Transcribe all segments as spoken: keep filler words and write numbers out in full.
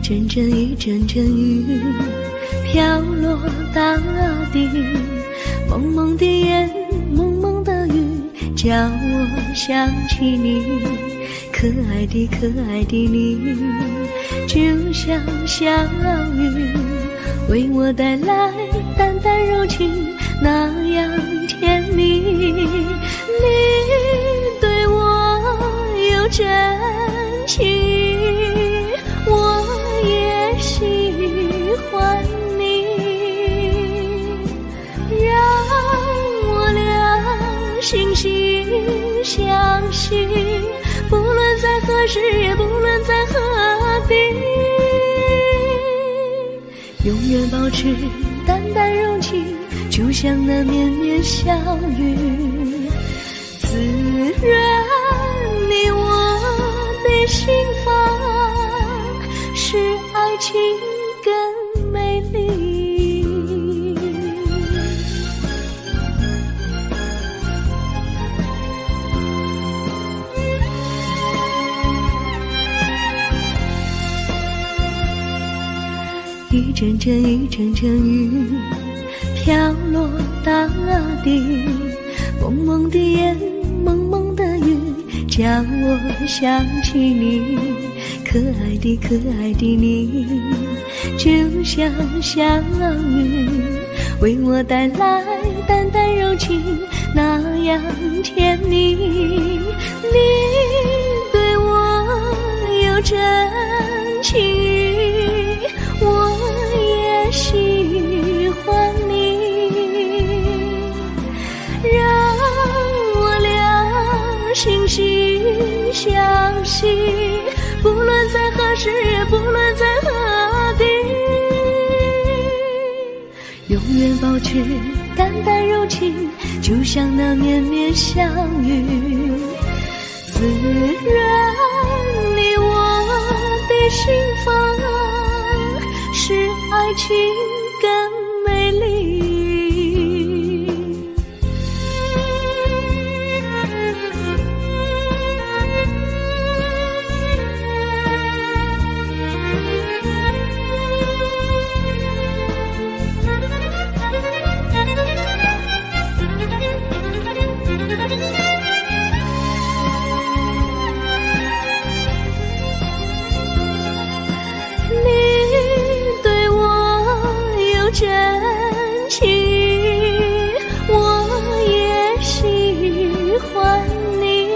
阵阵一阵阵雨飘落大地，蒙蒙的烟，蒙蒙的雨，叫我想起你，可爱的可爱的你，就像小雨，为我带来淡淡柔情，那样甜蜜。你对我有真情，我也喜欢你，让我俩惺惺相惜，不论在何时，也不论在何地，永远保持淡淡柔情，就像那绵绵小雨，滋润你我的心房，使爱情更美丽。一阵阵一阵阵雨飘落大地，蒙蒙的烟，蒙蒙的雨，叫我想起你，可爱的可爱的你，就像小雨，为我带来淡淡柔情，那样甜蜜。你对我有真情，我也喜欢你，让我俩惺惺相惜，不论在何时，也不论在何地，永远保持淡淡柔情，就像那绵绵小雨，滋润你我的心房，使爱情更美丽。真情，我也喜欢你，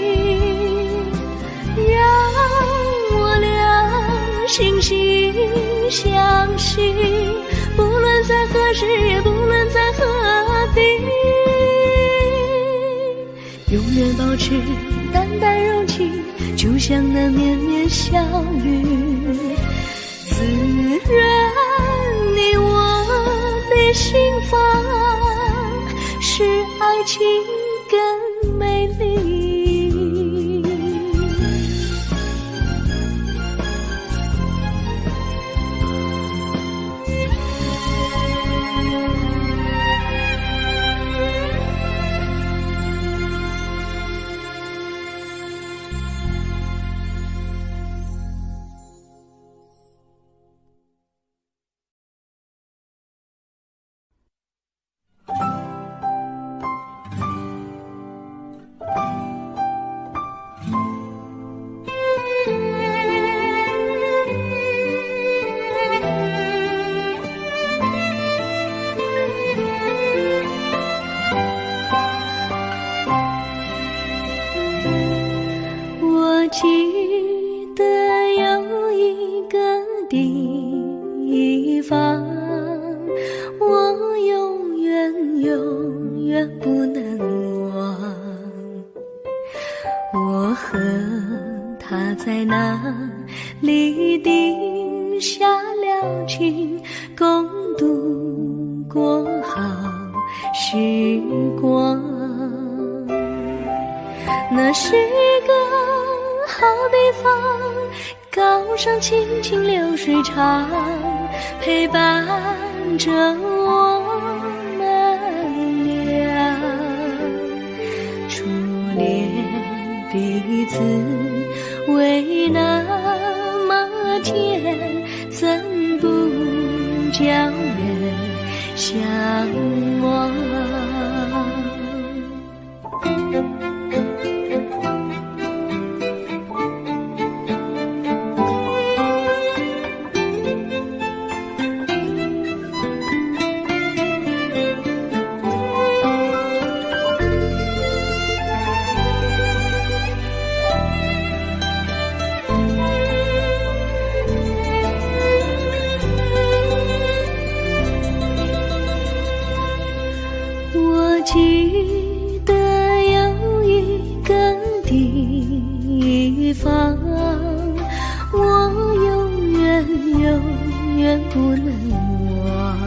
让我俩惺惺相惜，不论在何时，也不论在何地，永远保持淡淡柔情，就像那绵绵小雨，滋润你我的心房，使爱情更美丽。记得有一个地方，我永远永远不能忘。我和他在那里定下了情，共度过好时光。那是个好地方，高山青青流水长，陪伴着我们俩。初恋彼此为那么甜， 相望。我记得有一个地方，我永远永远不能忘。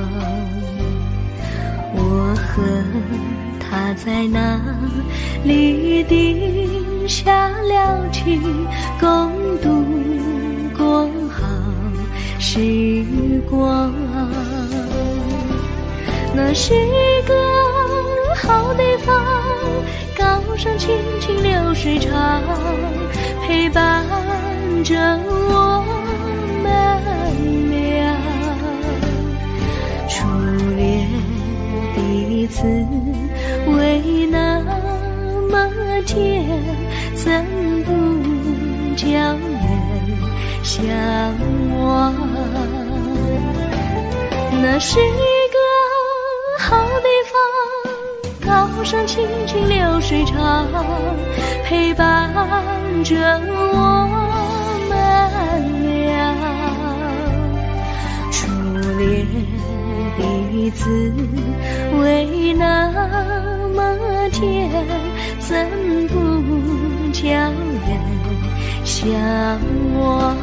我和他在那里定下了情，共度过好时光。那是一个好地方，高山青青流水长，陪伴着我们俩。初恋第一次为那么甜，怎不叫人相忘？那是一个好地方，高山青青流水长，陪伴着我们俩。初恋第一次为那么甜，怎不叫人相忘？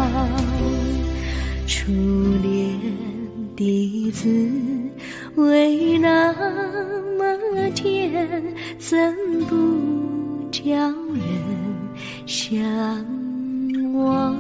初恋第一次为那么甜，怎不叫人相忘？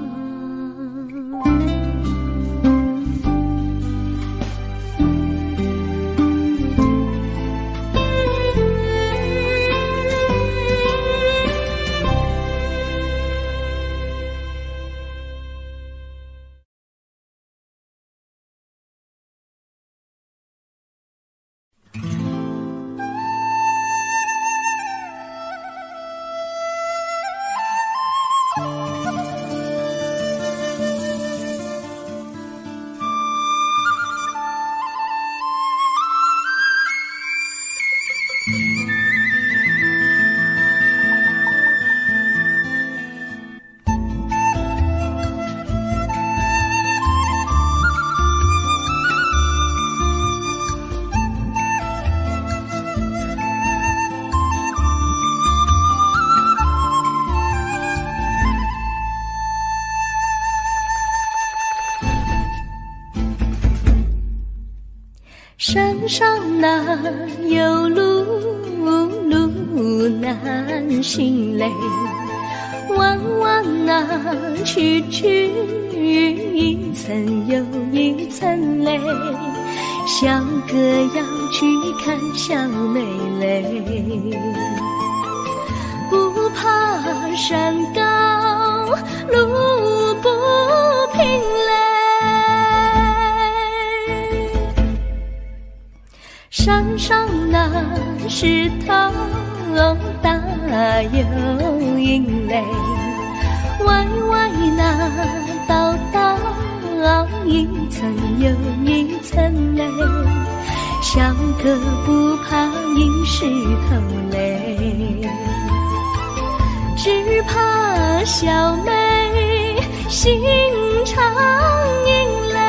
山上哪有路，路难行嘞，弯弯啊曲曲，一层又一层嘞，小哥要去看小妹嘞，不怕山高路不平嘞，山上那石头大又硬嘞，歪歪那道道一层又一层嘞，小哥不怕硬石头嘞，只怕小妹心肠硬嘞。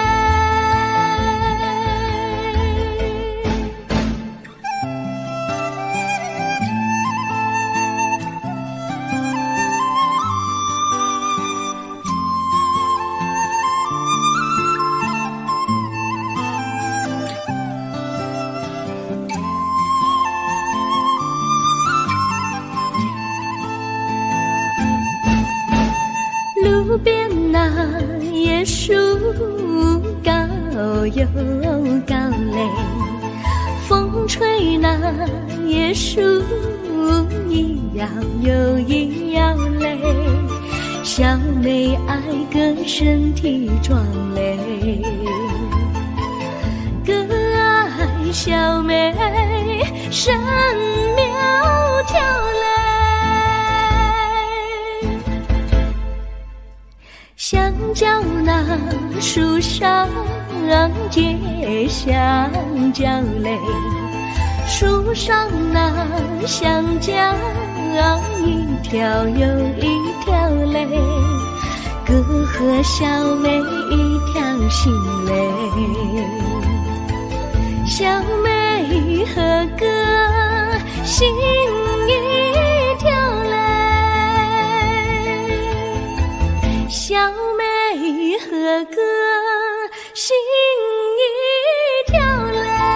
路边那椰树高又高嘞，风吹那椰树一摇又一摇嘞，小妹爱个身体壮嘞，哥爱小妹神苗条嘞，香蕉那树上结香蕉嘞，树上那香蕉一条又一条嘞，哥和小妹一条心嘞，小妹和哥心一条嘞，小妹和哥心一条嘞。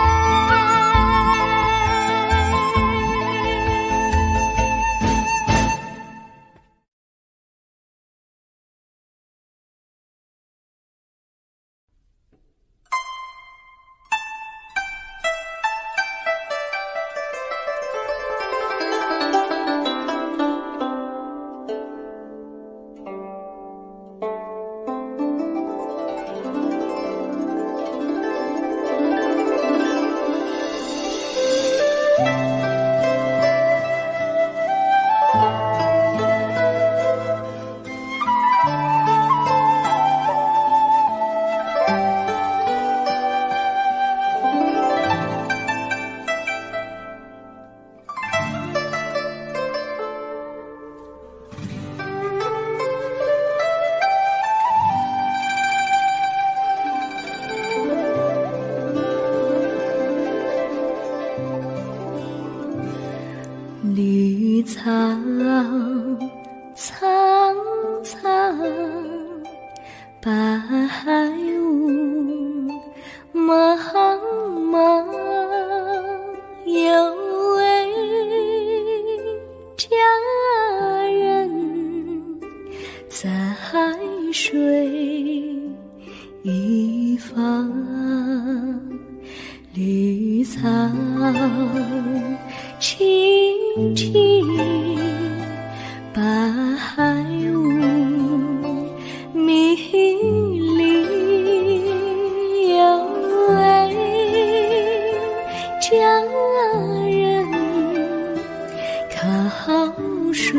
绿草苍苍，白雾茫茫，有位佳人在水一方，绿草青青，白雾迷离，有位佳人靠水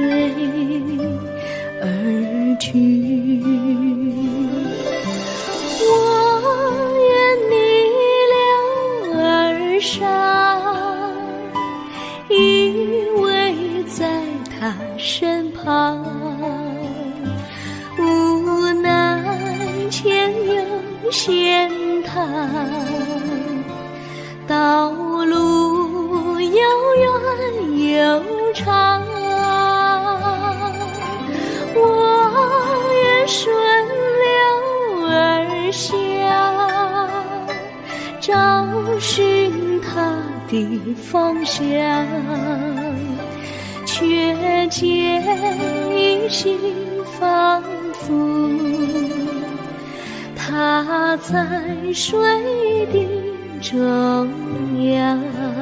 而居。我愿你了儿伤，依偎在他身旁，无奈前有险滩，道路又远又长，我愿顺流而下，找寻他的方向，却见一心仿佛他在水的中央。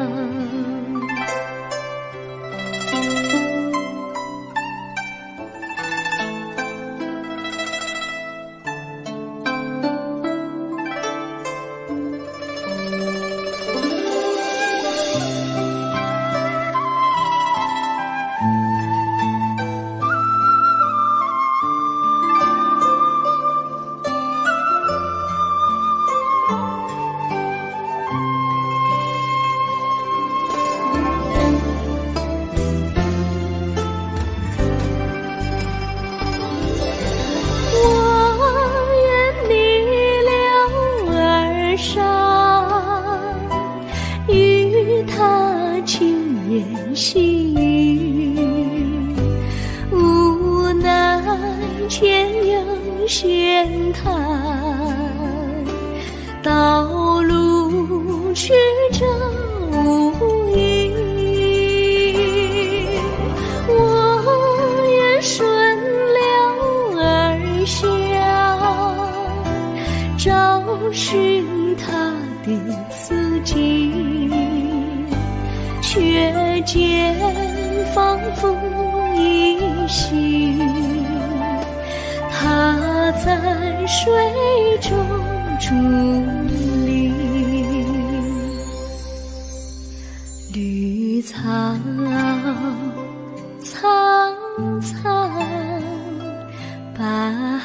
细雨，无奈前有险滩，道路曲折无依，我愿顺流而下，找寻他的足迹，却见仿佛依稀，他在水中伫立。 草苍苍，白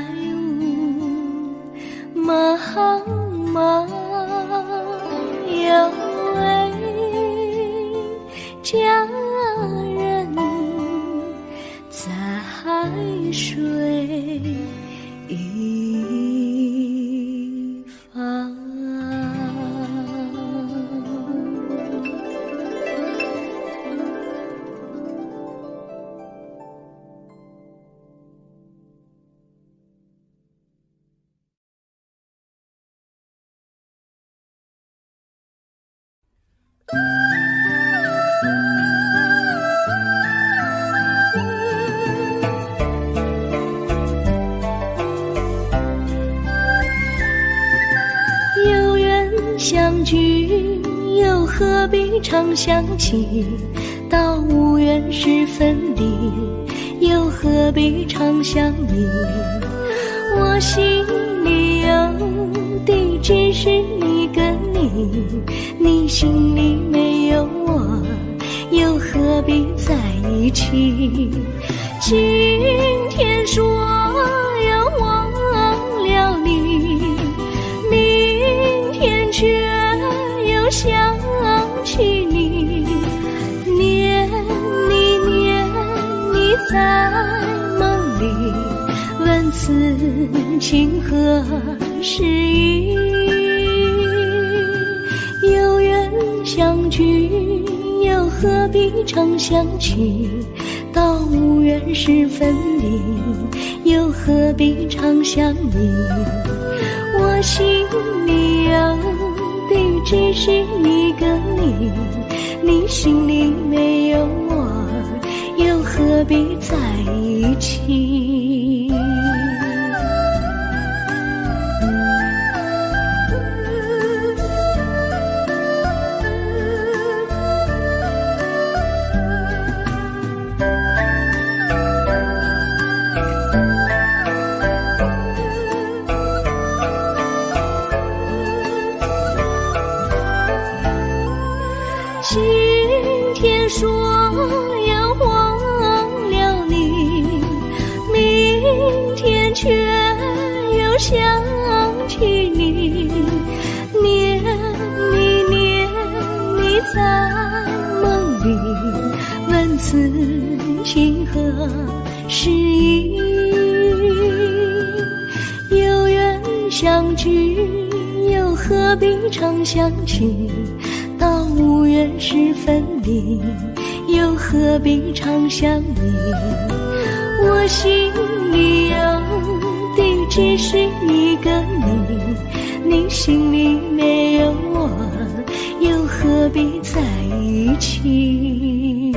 雾茫茫，有位佳人在水一方。有缘相聚，又何必常相期？到无缘时分离，又何必常相依？我心里有地，只是一个你，你心里没有我，又何必在一起？今天说要忘了你，明天却又想起你，念你念你在梦里，问此情何时已？有缘相聚，又何必常相期？到无缘时分离，又何必常相依？我心里有地，只是一个你，你心里没有我，又何必在一起？今天说要忘了你，明天却又想起你，念你念你在梦里，问此情何时已？有缘相聚，又何必常相期？到无缘时分离，又何必常相依？我心里有地，只是一个你，你心里没有我，又何必在一起？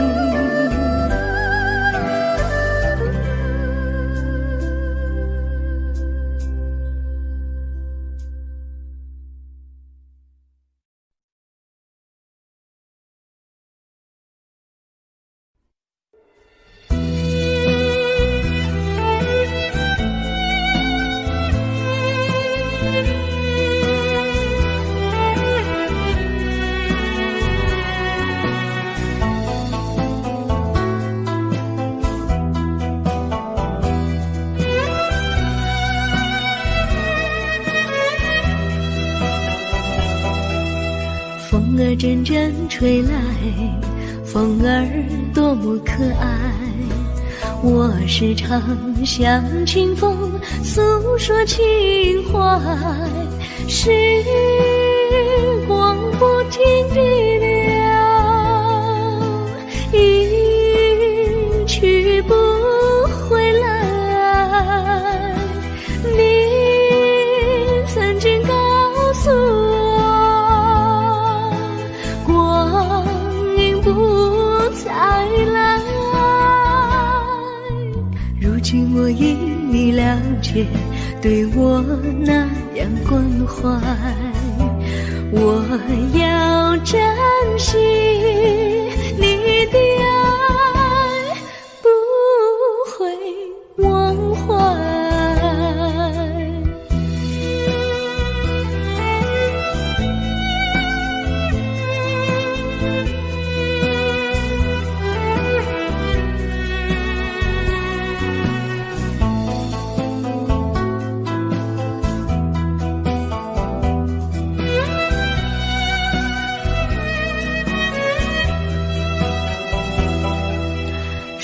风儿阵阵吹来，风儿多么可爱。我时常向清风诉说情怀，时光不停地流，一去不回来。你曾经告诉我，光阴不再来。如今我已了解，对我那样关怀，我要珍惜你的爱，不会忘怀。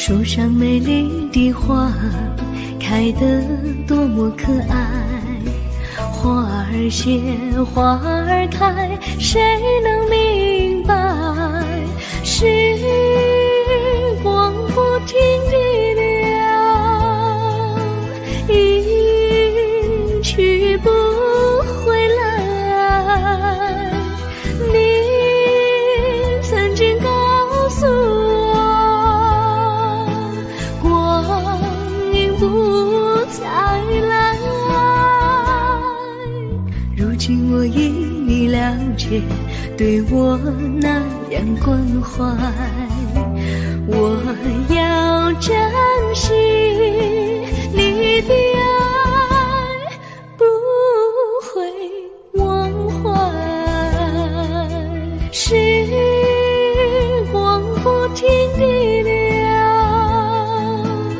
树上美丽的花开得多么可爱，花儿谢，花儿开，谁能明白？时光不停地流，一去不回来。你曾经告诉我，光阴不再来。如今我已你了解，对我那样关怀，我要珍惜你的爱，不会忘怀。时光不停地流，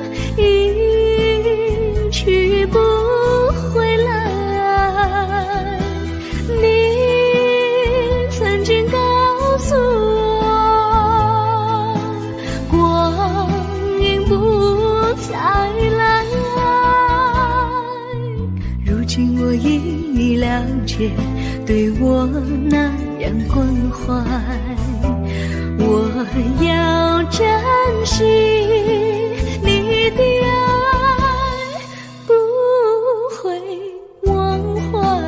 一去不回来。你曾经告诉我，光阴不再来。如今我已你了解，对我那样关怀，我要珍惜你的爱，不会忘怀。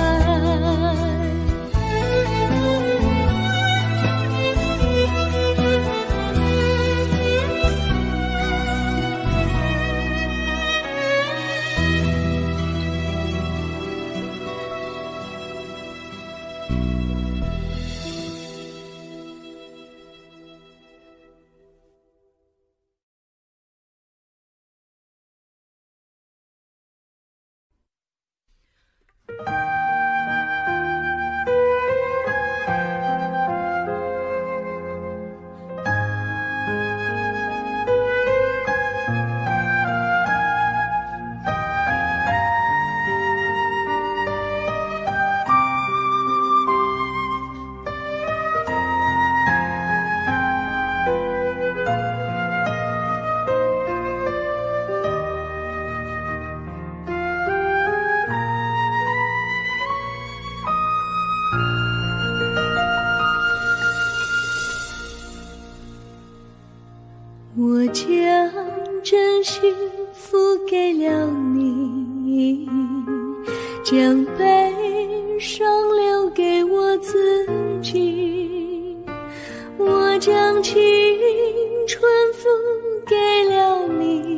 我将真心付给了你，将悲伤留给我自己。我将青春付给了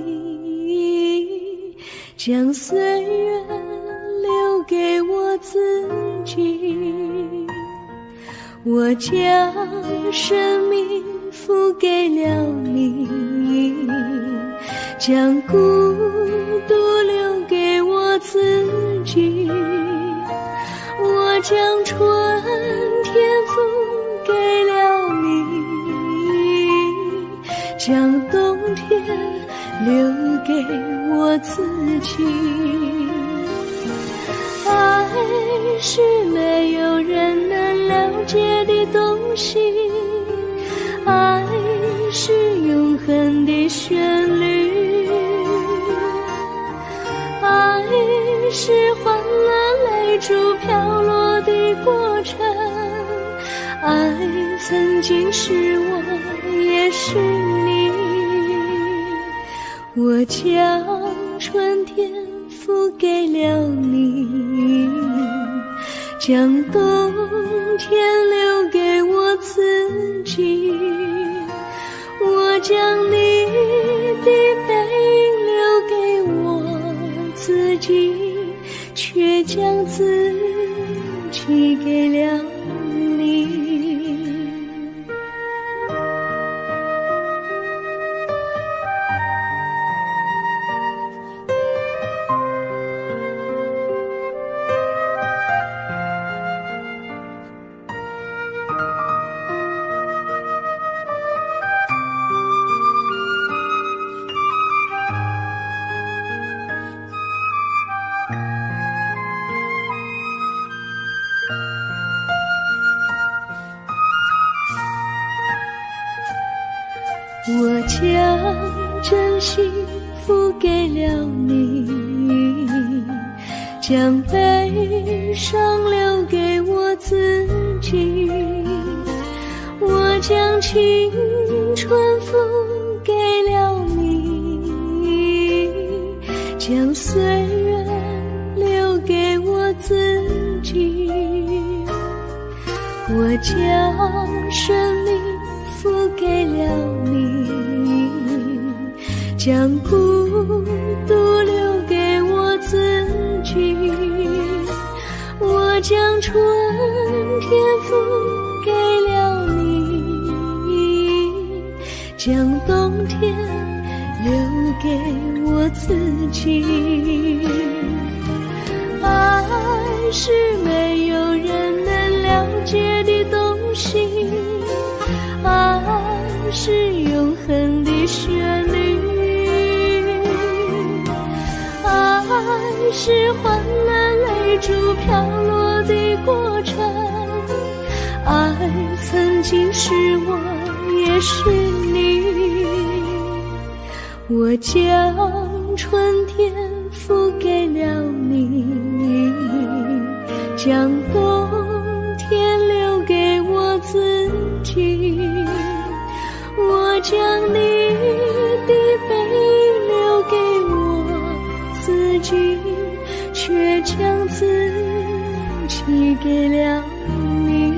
你，将岁月留给我自己。我将生命付给了你，将孤独留给我自己。我将春天付给了你，将冬天留给我自己。爱是没有人能了解的东西，爱是永恒的旋律，爱是欢乐泪珠飘落的过程，爱曾经是我也是你。我将春天付给了你，将冬天留给我自己。我将你的背影留给我自己，却将自己给了你。 我将真心付给了你，将悲伤留给我自己，我将青春付给了你，将岁月留给我自己，我将生命付给了你，将孤独留给我自己，我将春天付给了你，将冬天留给我自己。爱是没有人能了解的东西，爱是永恒的旋律，爱是换了泪珠飘落的过程，爱曾经是我也是你，我将春天付给了你，将冬天留给我自己，我将你的背影留给我自己，却将自己给了你，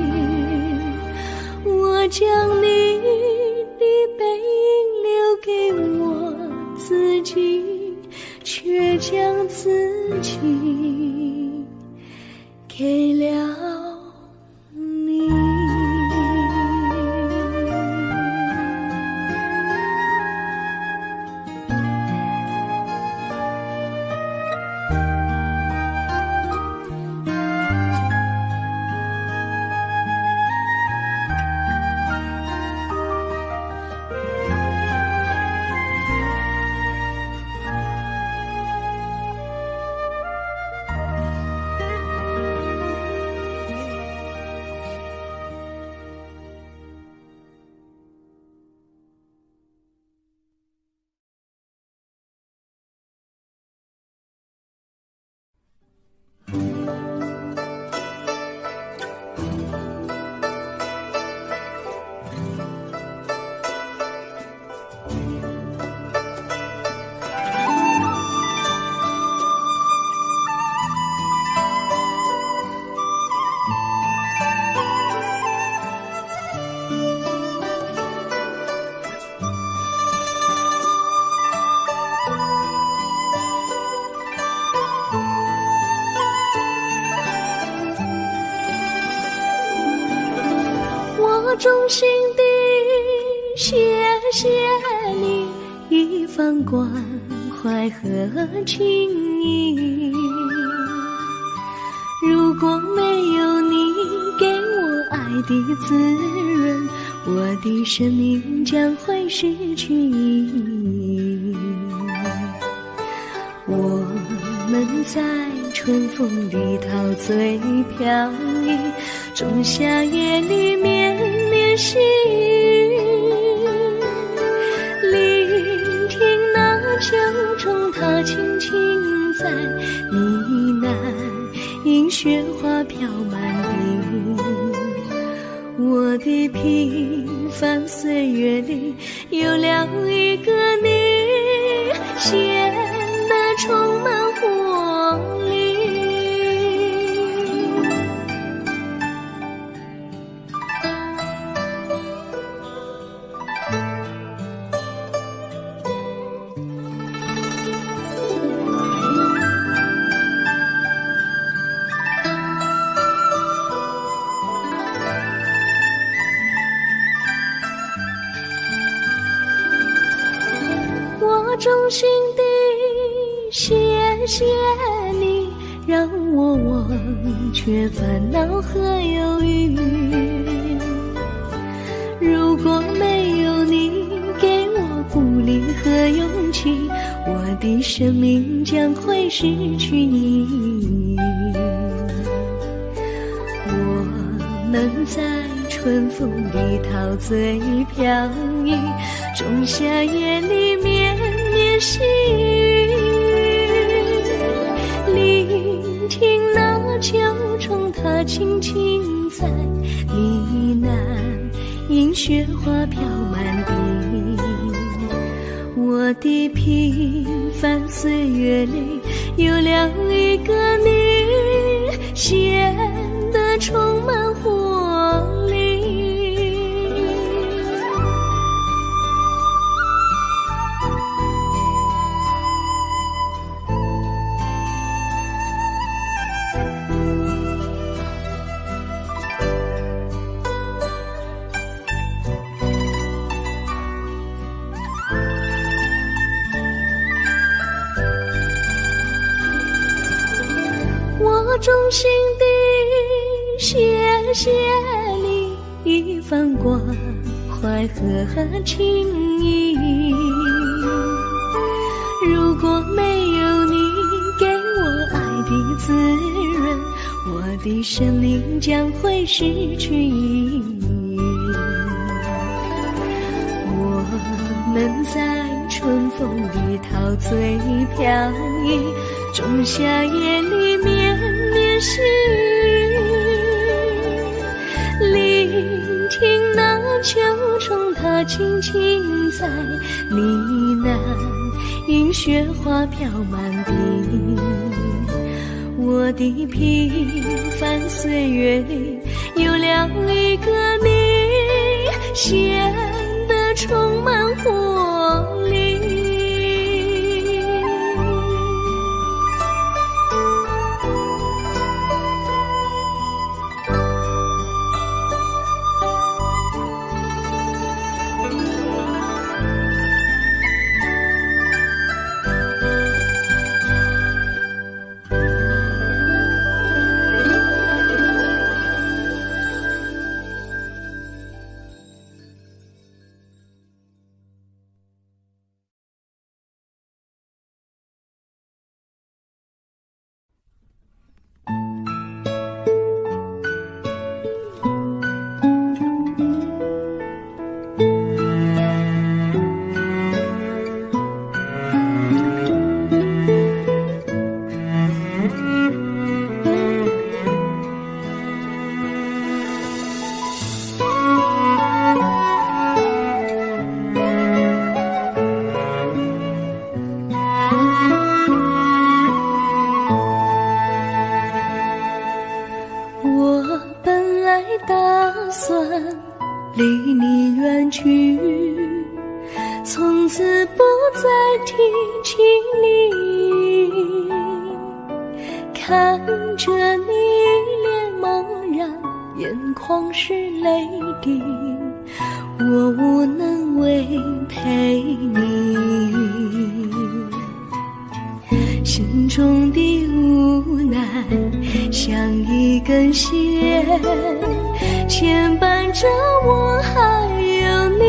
我将你的背影留给我自己，却将自己给了你。衷心的谢谢你一番关怀和情谊，如果没有你给我爱的滋润，我的生命将会失去意义。我们在春风里陶醉飘逸，仲夏夜里绵绵细雨，聆听那秋虫它轻轻在呢喃，因雪花飘满地。我的平凡岁月里有了一个你，显得充满活力。衷心的谢谢你，让我忘却烦恼和忧郁。如果没有你给我鼓励和勇气，我的生命将会失去意义。我们在春风里陶醉飘逸，仲夏夜里绵绵细雨，聆听那秋虫它轻轻在呢喃，映雪花飘满地。我的平凡岁月里有了一个你，显得充满活力。我衷心地谢谢你一番关怀和情谊，如果没有你给我爱的滋润，我的生命将会失去意义。我们在春风里陶醉飘逸，仲夏夜里绵绵细雨，聆听那秋虫它轻轻在呢喃，映雪花飘满地。我的平凡岁月里有了一个你，显得充满活力。离你远去，从此不再提起你，看着你脸茫然，眼眶是泪滴，我无能为陪你，心中的无奈像一根线牵绊着我还有你，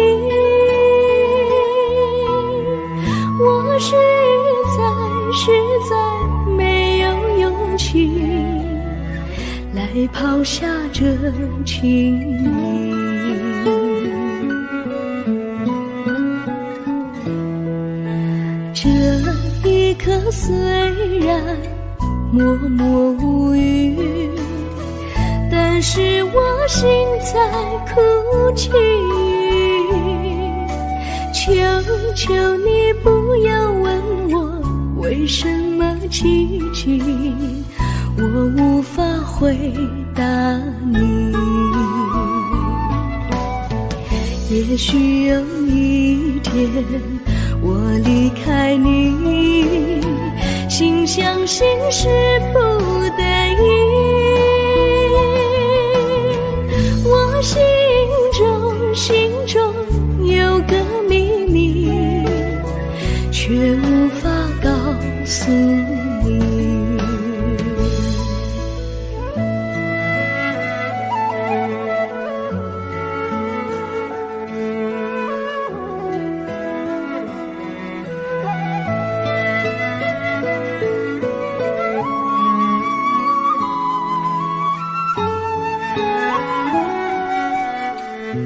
我实在实在没有勇气来抛下这情谊。这一刻虽然默默无语，但是我心在哭泣，求求你不要问我为什么寂静，我无法回答你。也许有一天我离开你，心相信是不得已，我心中心中有个秘密，却无法告诉你。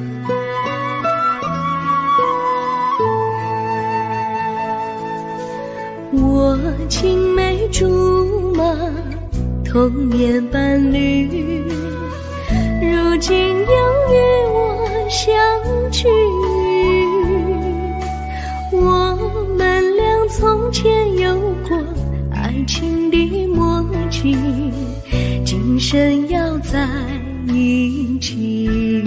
我青梅竹马，童年伴侣，如今又与我相聚。我们俩从前有过爱情的默契，今生要在一起。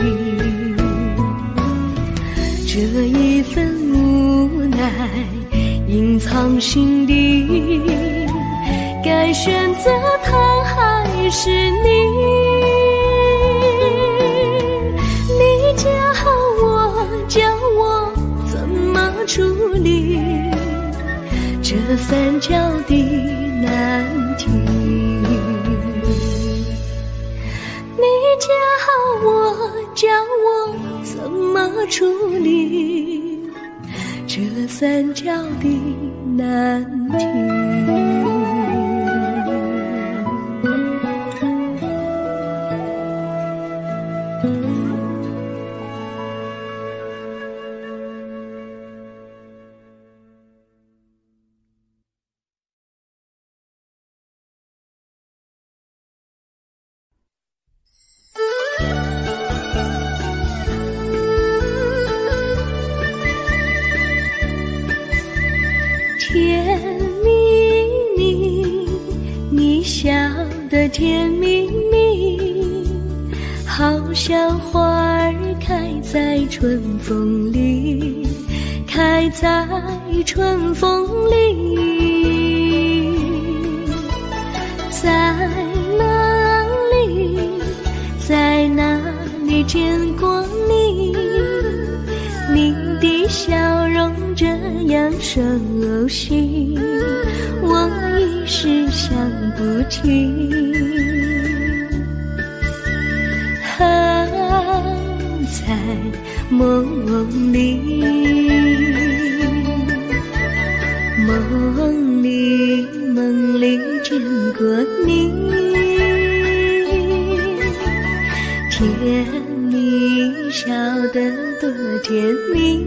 这一份无奈隐藏心底，该选择他还是你？你教我，教我怎么处理这三角的难题。你教我，教我怎么处理这三角的难题。甜蜜蜜，你笑得甜蜜蜜，好像花儿开在春风里，开在春风里。在哪里，在哪里见过你？你的笑容这样熟悉，我一时想不起。还在梦里，梦里梦里见过你，甜蜜笑得多甜蜜。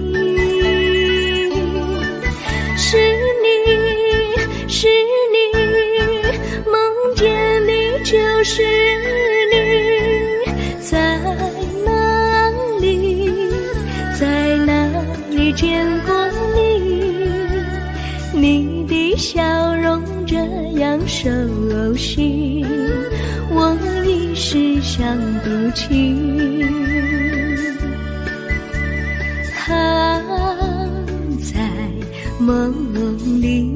是你，是你，梦见你就是你。在哪里，在哪里见过你？你的笑容这样熟悉，我一时想不起。还在梦里。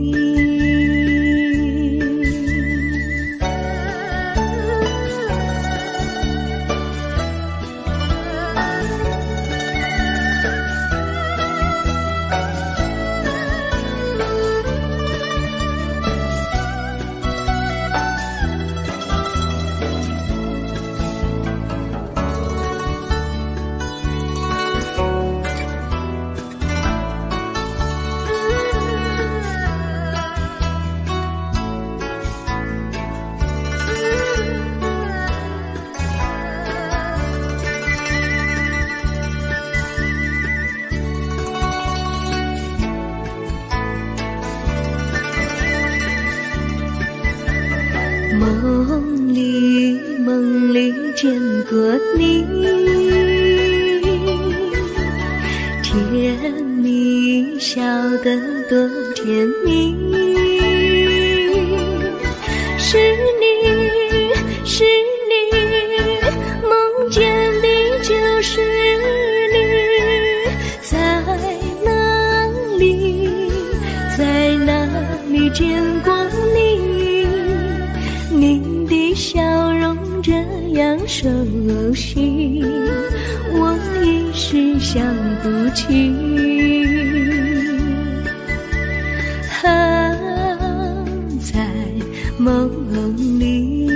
梦里梦里见过你，甜蜜笑得多甜蜜。是你，是你，梦见你就是你。在哪里，在哪里见过你？你的笑容这样熟悉，我一时想不起。还在梦里。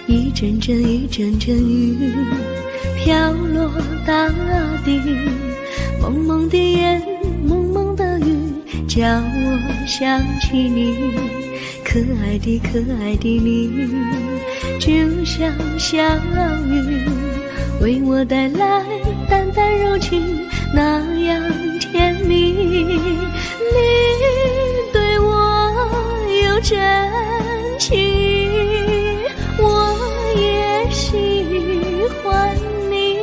一阵阵一阵阵雨飘落大地，蒙蒙的烟，蒙蒙的雨，叫我想起你，可爱的可爱的你，就像小雨，为我带来淡淡柔情，那样甜蜜。你对我有真情，我也喜欢你，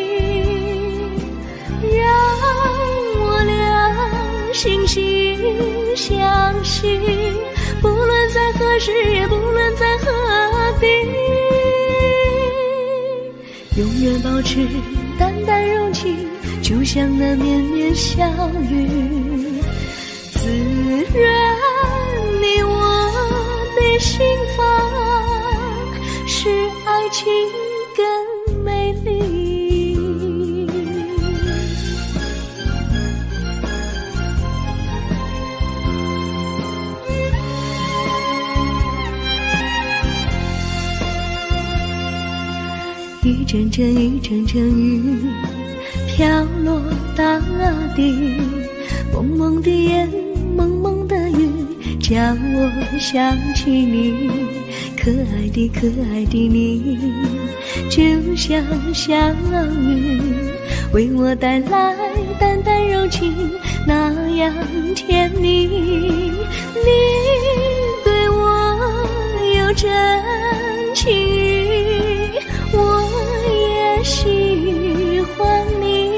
让我俩惺惺相惜，不论在何时，也不论在何地，永远保持淡淡柔情，就像那绵绵小雨，滋润你我的心房，使爱情更美丽。一阵阵一阵阵雨飘落大地，蒙蒙的烟，蒙蒙的雨，叫我想起你，可爱的可爱的你，就像小雨，为我带来淡淡柔情，那样甜蜜。你对我有真情，我也喜欢你，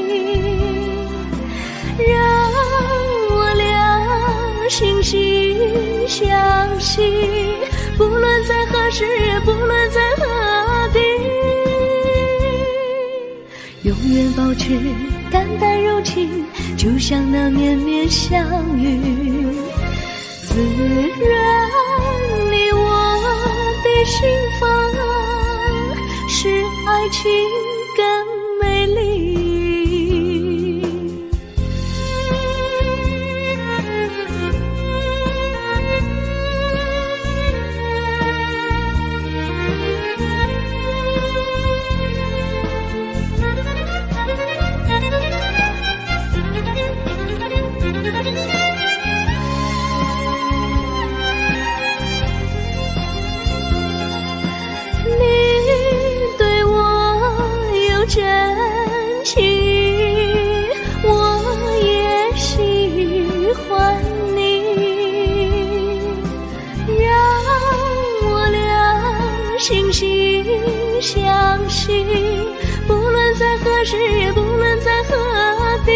让我俩惺惺相惜，不论在何时，也不论在何地，永远保持淡淡柔情，就像那绵绵小雨，滋润你我的心房，使爱情更美丽。真情，我也喜欢你，让我俩惺惺相惜，不论在何时，也不论在何地，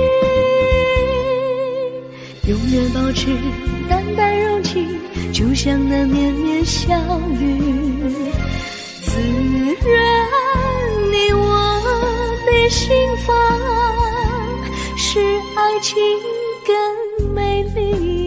永远保持淡淡柔情，就像那绵绵小雨，滋润你我的心房，使爱情更美丽。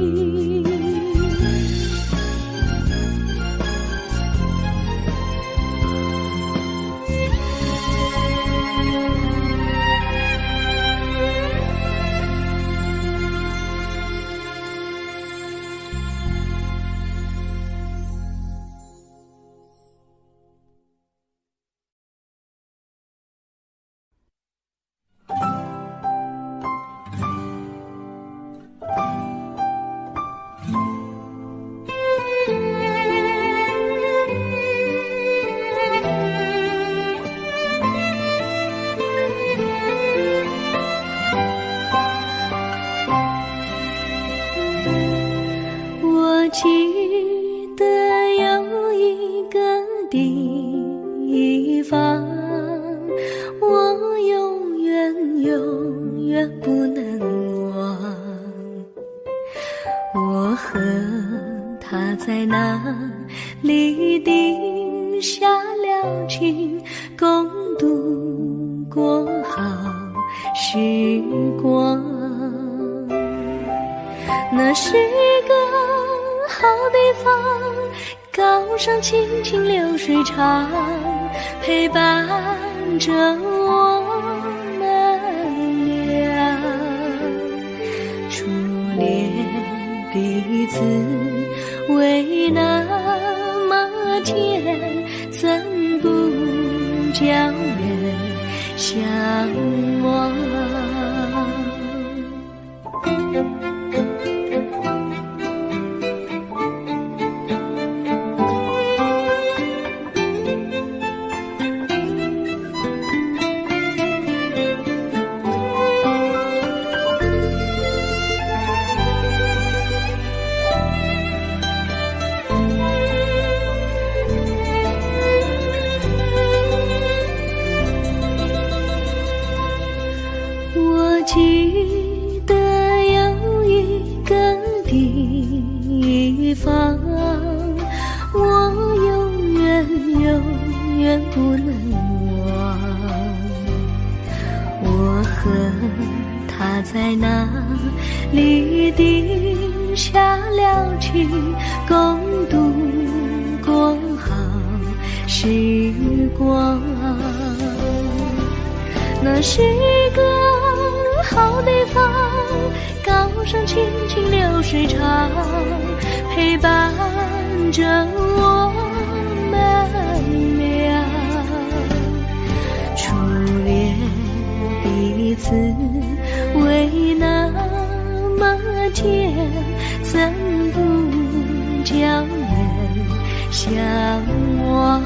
记得有一个地方，我永远永远不能忘。我和他在那里定下了情，共度过好时光。那是一个好地方，高山清清流水长，陪伴着我们俩。初恋彼此为那么见，怎不叫人向往？记得有一个地方，我永远永远不能忘。我和他在那里定下了情，共度过好时光。那是一个好地方，高山青青流水长，陪伴着我们俩。初恋第一次为那么甜，怎不叫人向往？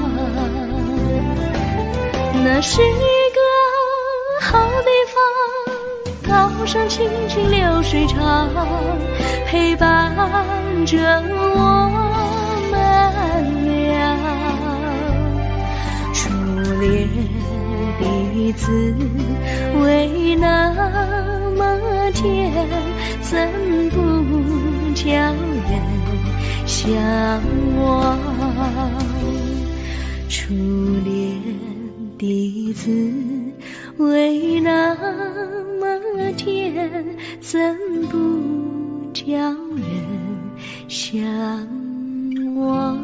那是一个好地方，高山青青流水长，陪伴着我们俩。初恋第一次为那么甜，怎不叫人向往？初恋第一次为那么甜，怎不叫人向往？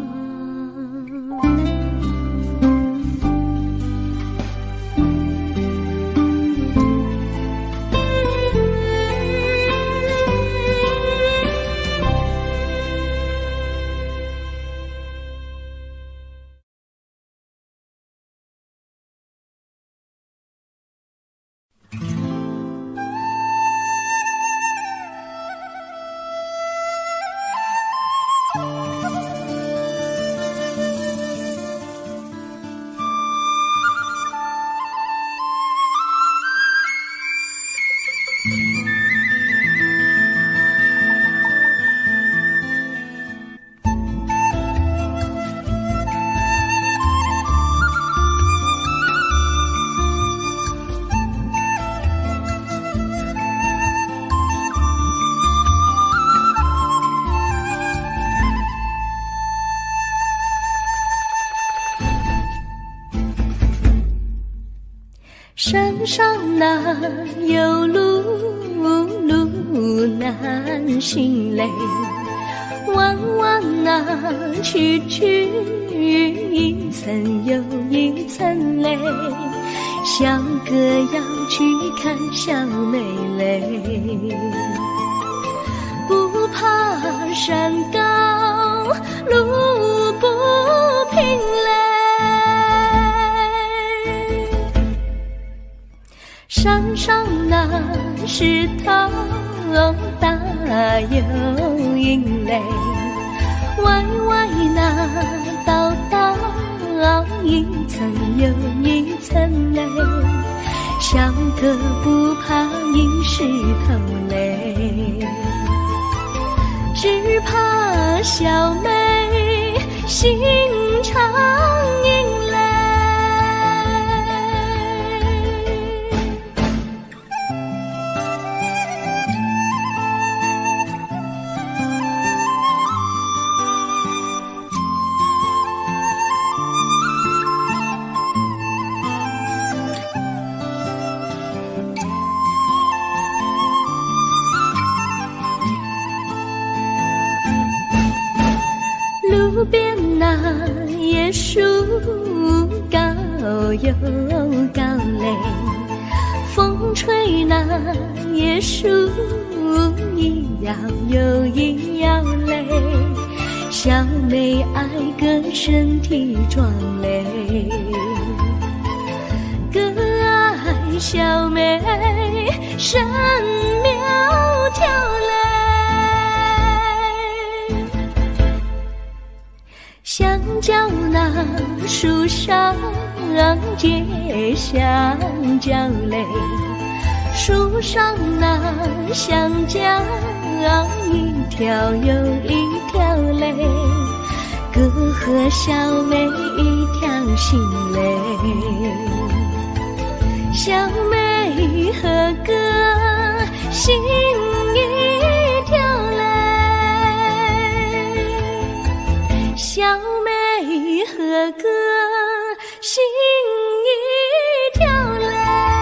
山上哪有路，路难行嘞，弯弯啊曲曲，一层又一层嘞，小哥要去看小妹嘞，不怕山高路不平嘞，山上那石头大又硬嘞，歪歪那道道一层又一层嘞，小哥不怕硬石头嘞，只怕小妹心肠硬嘞。路边那椰树高又高嘞，风吹那椰树一摇又一摇嘞， 小妹爱个身体壮嘞，个爱小妹身苗条嘞，香蕉那树上结香蕉嘞，树上那香蕉一条又一条嘞，哥和小妹一条心嘞，小妹和哥心一条嘞，小妹和哥心一条嘞。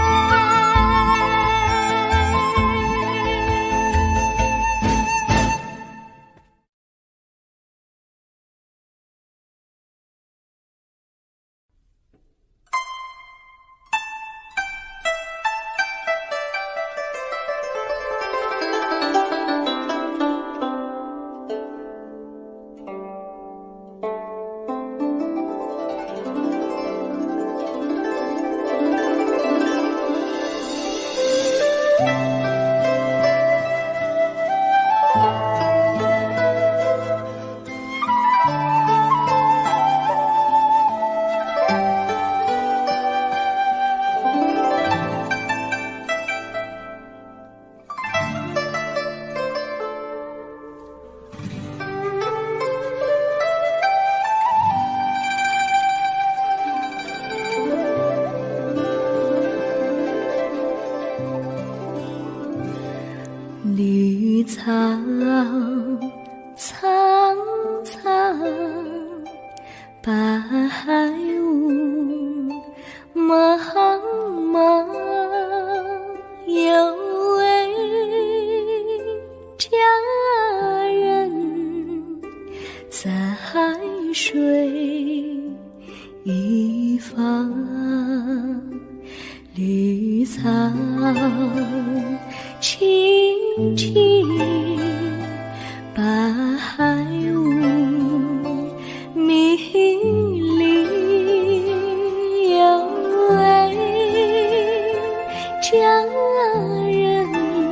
绿草苍苍，白雾茫茫，有位佳人在水一方，绿草青青，白雾迷离，有位佳人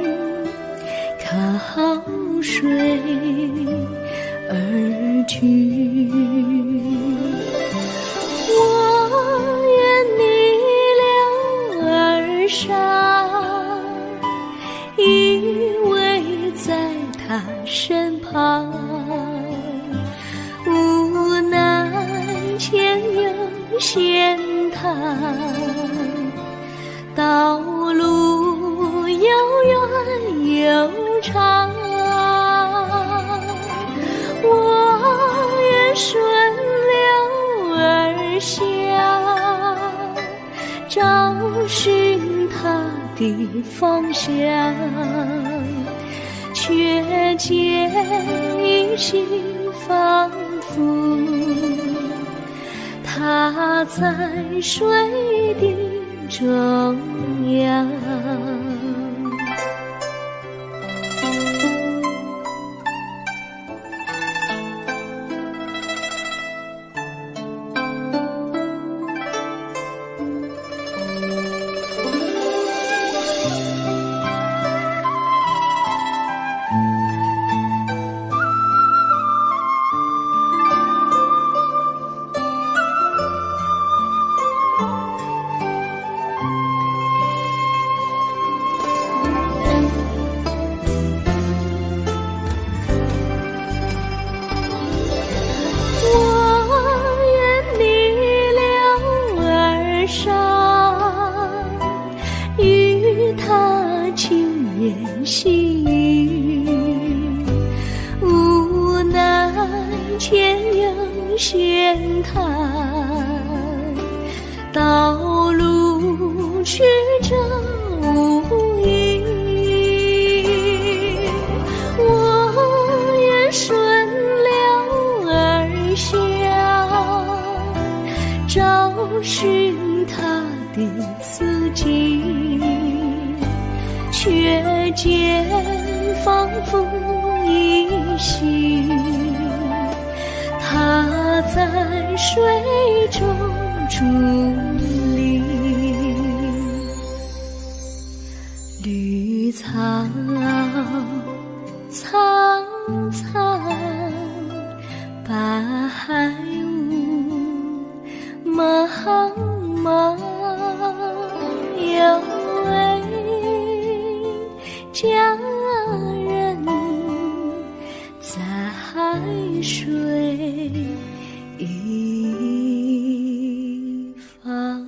靠水而居。我愿你留儿伤，依偎在他身旁，无奈前有险滩，道路又远又长，我愿顺流而下，找寻他的方向，却见一心仿佛他在水的中央。细雨，无奈前有险滩，道路曲折无依，我愿顺流而下，找寻他的足迹，却见仿佛一心它在水中伫立，绿草苍苍，白雾茫茫，有位佳人在海水一方。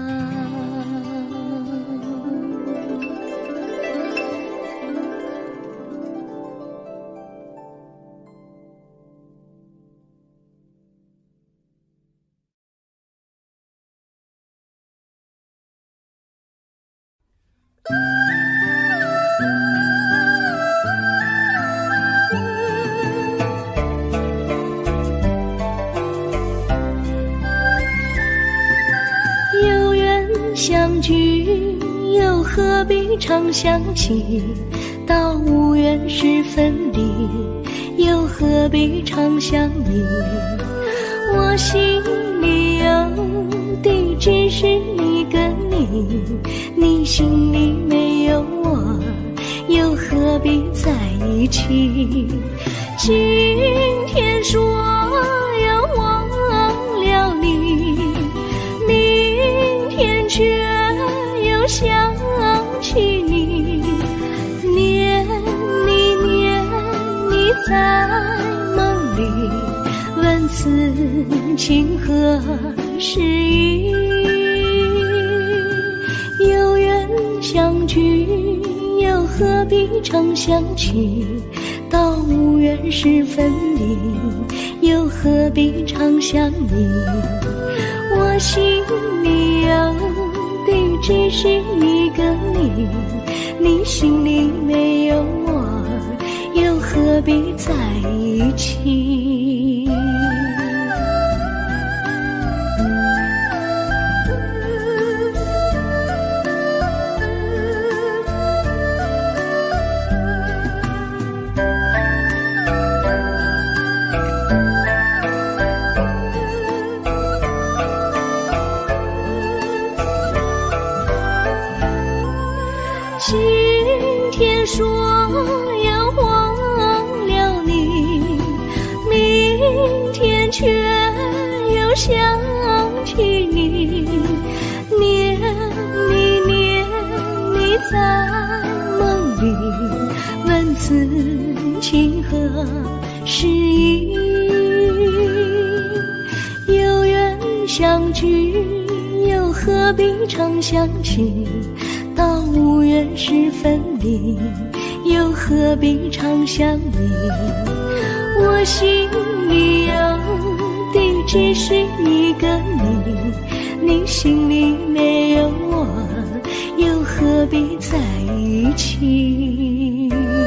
有缘相聚，又何必常想起？到无缘时分离，又何必常想你？我心里有的只是一个你，你心里没有我，又何必在一起？今天说要忘了你，明天却又想起你，念你念你在梦里，问此情何时已？有缘相聚，又何必常想起？到无缘时分离，又何必常想你？我心里有的只是一个你，你心里没有我，又何必在一起？今天说要忘了你，明天却又想起你，念你念你在梦里，问此情何时已？有缘相聚，又何必常想起？到无缘时分离，又何必常想你？我心里有的只是一个你，你心里没有我，又何必在一起？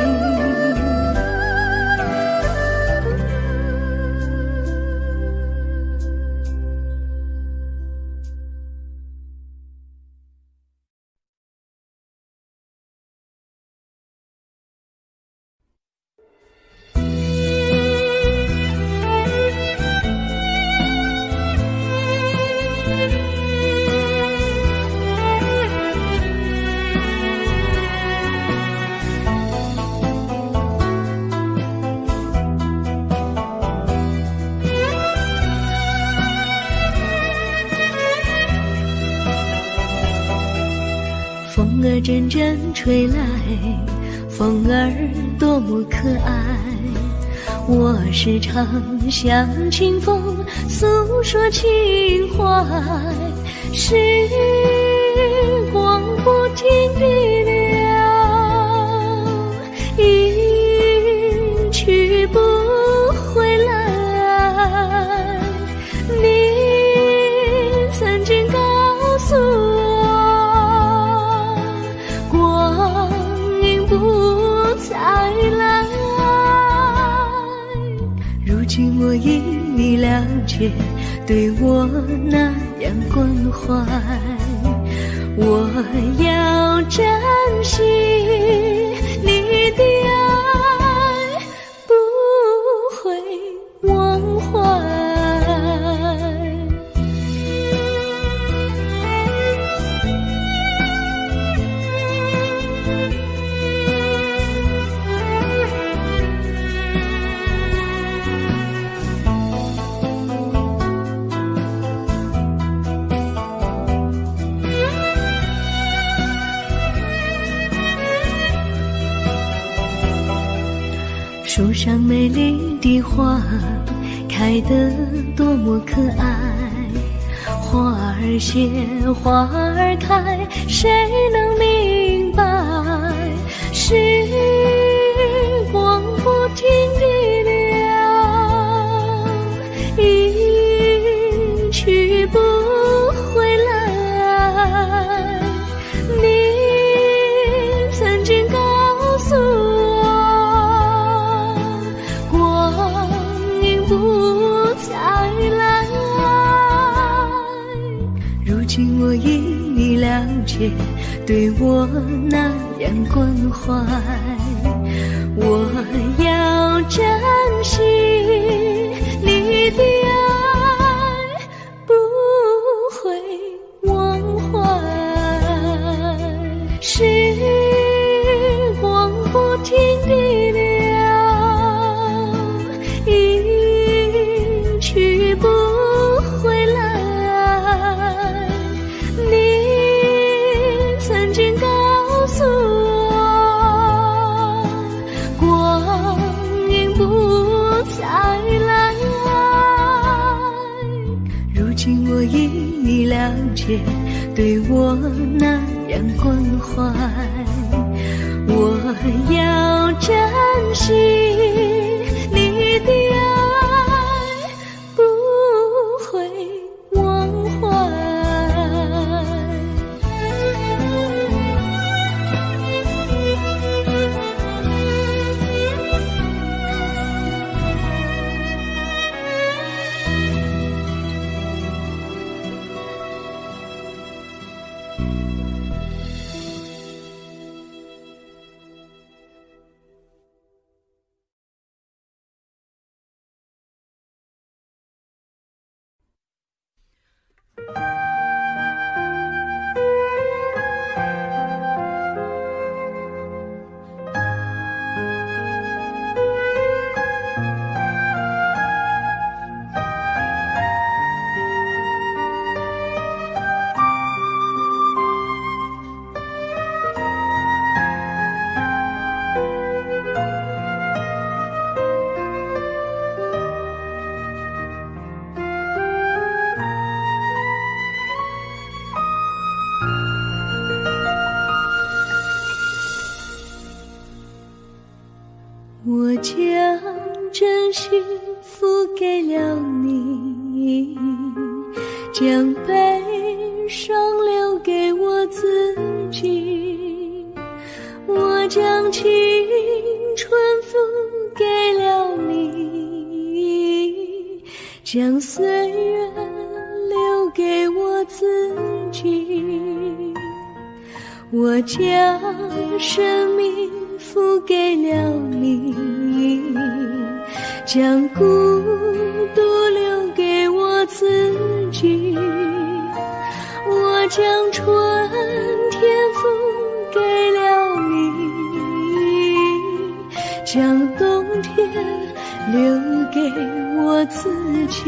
风儿阵阵吹来，风儿多么可爱。我时常向清风诉说情怀，时光不停地流，一去不回来。你曾经告诉我，光阴不再来。如今我已了解，对我那样关怀，我要珍惜你的爱，不会忘怀。 树上美丽的花开得多么可爱，花儿谢，花儿开，谁能明白？时光不停地流，一去不回来。你曾经告诉我，光阴不再来。如今我已了解，对我那样关怀，我要珍惜你的爱，不会忘怀。时光不停地流，一去不回来。你曾经告诉我，光阴不再来。如今我已了解，对我那样关怀，我要珍惜你的爱，不会忘怀。我将真心付给了你，将悲伤留给我自己。我将青春付给了你，将岁月留给我自己。我将生命付给了你，将孤独留给我自己。我将春天付给了你，将冬天留给我自己。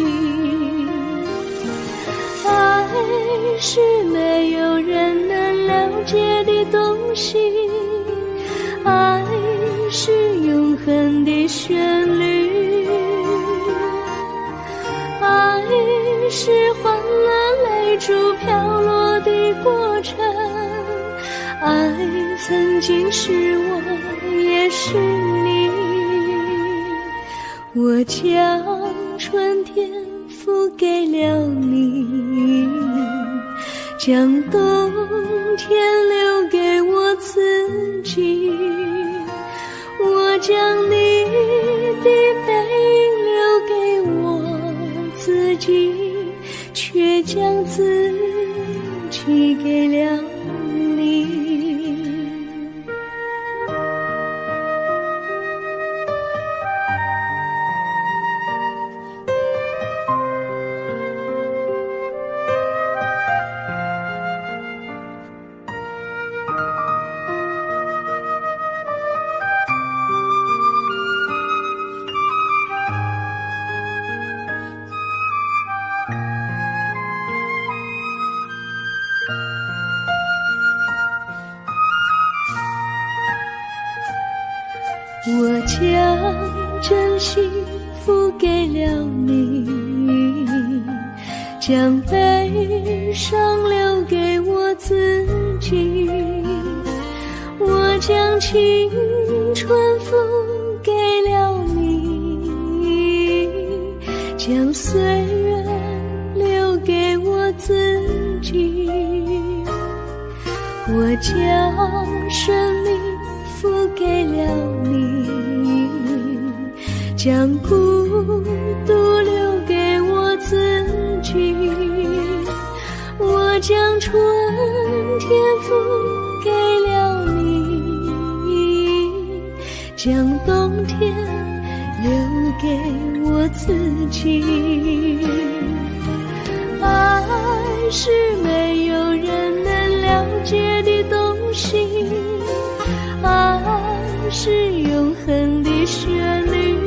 爱是没有人能了解的东西，爱是永恒的旋律，爱是欢乐泪珠飘落的过程，爱曾经是我也是你。我将春天付给了你，将冬天留给我自己。我将你的背影留给我自己，却将自己给了你。我将真心付给了你，将悲伤留给我自己。我将青春付给了你，将岁月留给我自己。我将生命付给了你，将孤独留给我自己。我将春天付给了你，将冬天留给我自己。爱是没有人能了解的东西，爱是永恒的旋律，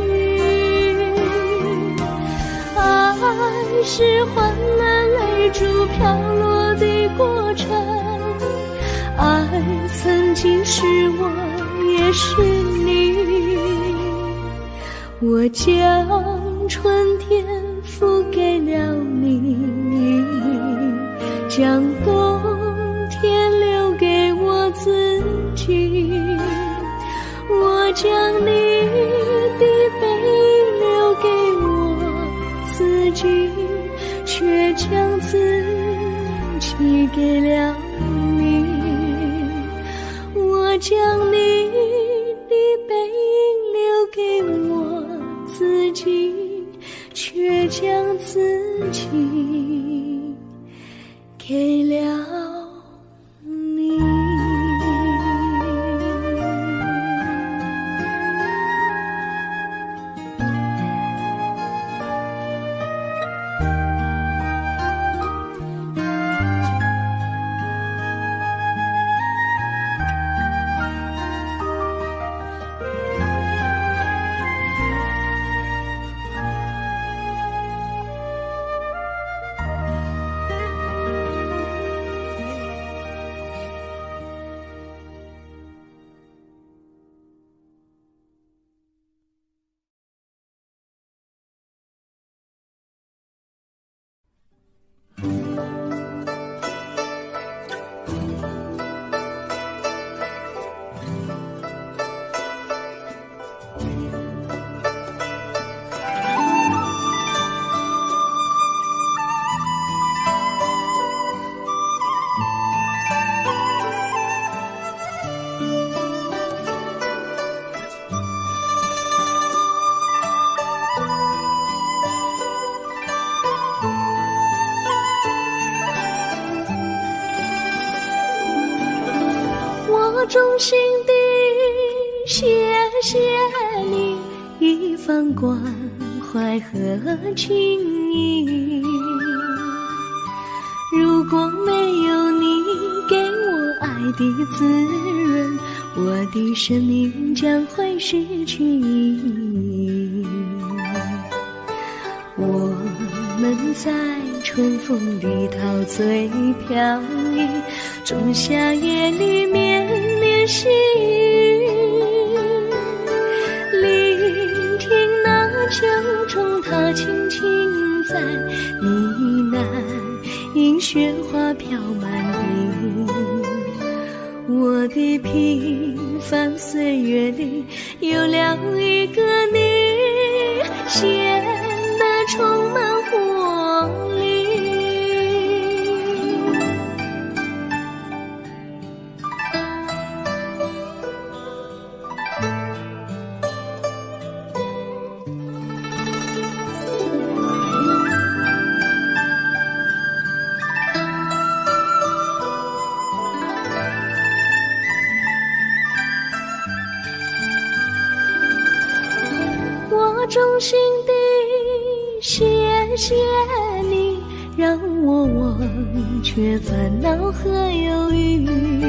爱是患难泪珠飘落的过程，爱曾经是我也是你。我将春天付给了你，将冬天留给我自己。我将你的背影留给我自己，却将自己给了你。我将你的背影留给我自己，却将自己给了你。衷心地谢谢你一番关怀和情谊，如果没有你给我爱的滋润，我的生命将会失去意义。我们在春风里陶醉飘逸，仲夏夜里绵绵细雨，聆听那秋虫它轻轻在呢喃，因雪花飘满地。我的平凡岁月里有了一个你，显得充满活力。我衷心地谢谢你，让我忘却烦恼和忧郁。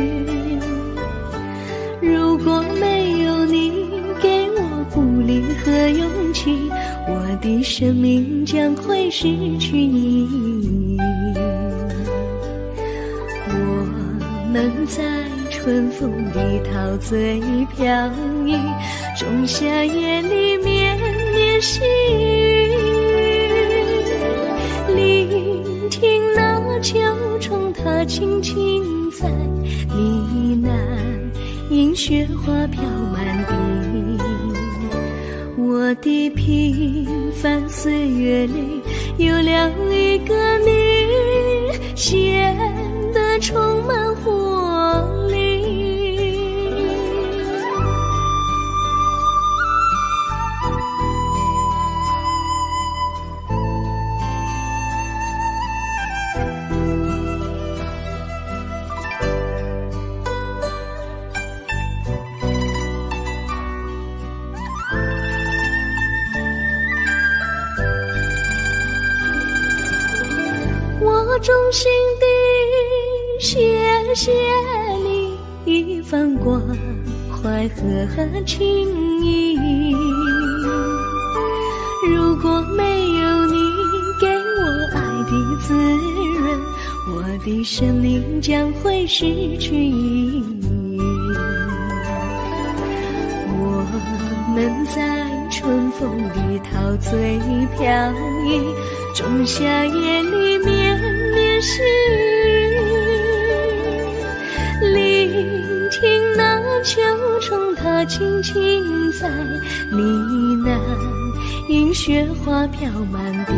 如果没有你给我鼓励和勇气，我的生命将会失去意义。我们在春风里陶醉飘意，仲夏夜里绵绵细雨，聆听那秋虫它轻轻在呢喃，映雪花飘满地。我的平凡岁月里有了一个你，显得充满活力。我衷心地谢谢你一番关怀和情谊，如果没有你给我爱的滋润，我的生命将会失去意义。我们在春风里陶醉飘逸，仲夏夜里绵绵细雨，聆听那秋虫它轻轻在呢喃，映雪花飘满地。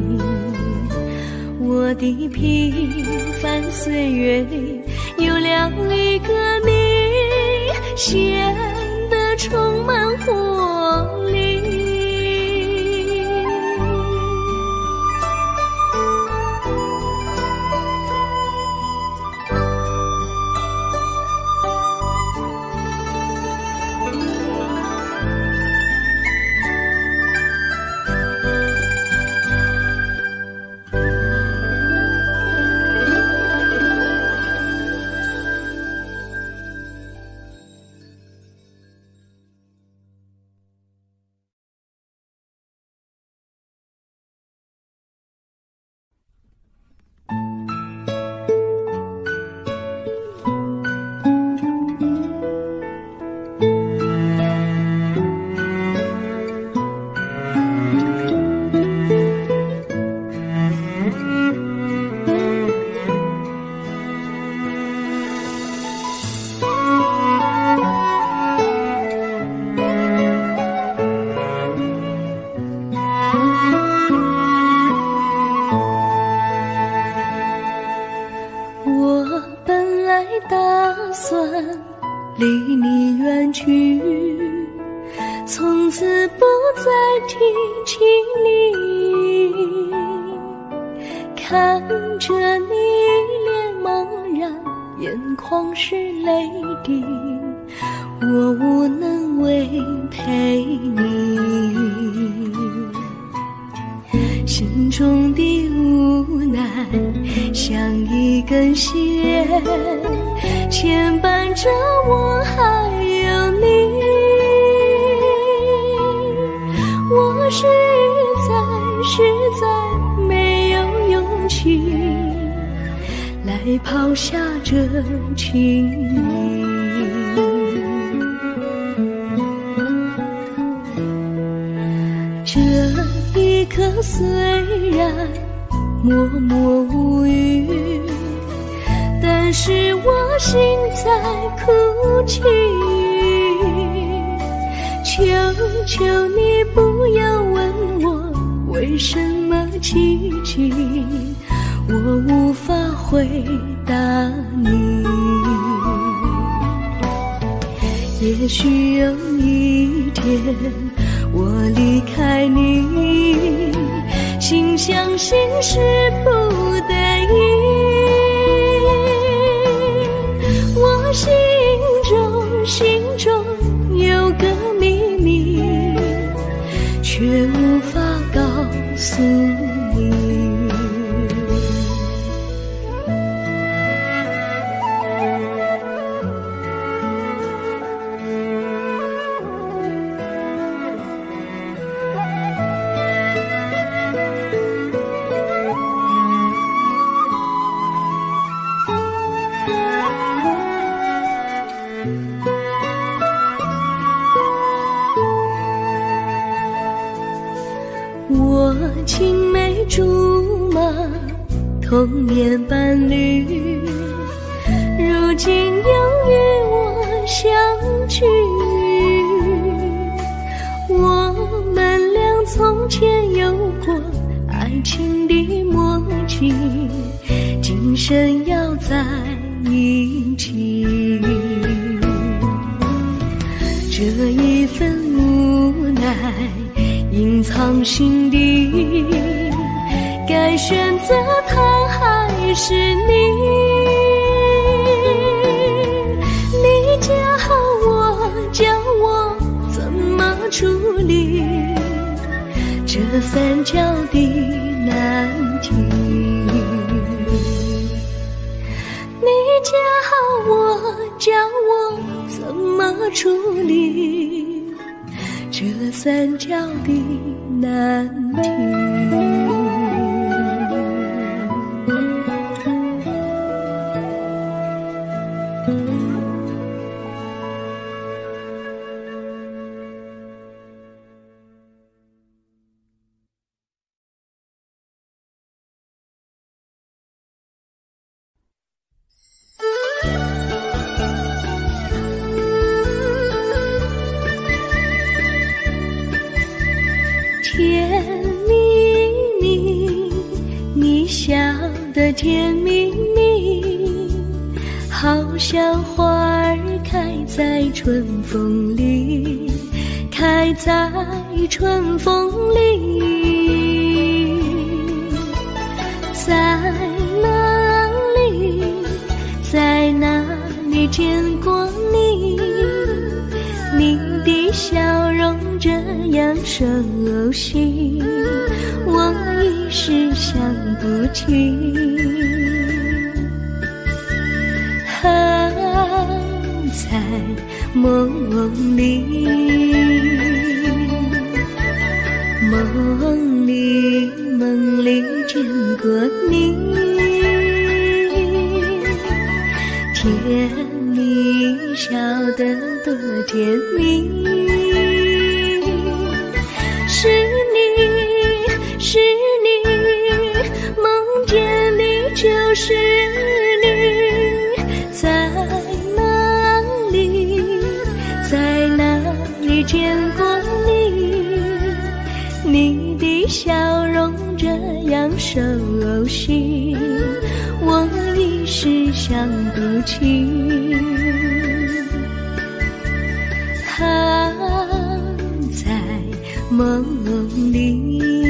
我的平凡岁月里有了一个你，显得充满活力。离你远去，从此不再提起你，看着你脸茫然，眼眶是泪滴，我无能为陪你，心中的无奈像一根线牵绊着我还有你，我实在实在没有勇气来抛下这情谊。这一刻虽然默默无语，但是我心在哭泣，求求你不要问我为什么奇迹，我无法回答你。也许有一天我离开你，心相信是不得已，我心中心中有个秘密，却无法告诉你。 童年伴侣，如今又与我相聚。我们俩从前有过爱情的默契，今生要在一起。这一份无奈隐藏心底，该选择他还是你？你教我，教我怎么处理这三角的难题。你教我，教我怎么处理这三角的难题。甜蜜蜜，你笑得甜蜜蜜，好像花儿开在春风里，开在春风里。在哪里，在哪里见过你？你的笑容这样熟悉，我一时想不起。还在梦里，梦里梦里见过你，甜蜜笑得多甜蜜。是你，是你，梦见你就是你。在哪里，在哪里见过你？你的笑容这样熟悉，我一时想不起。还在梦里。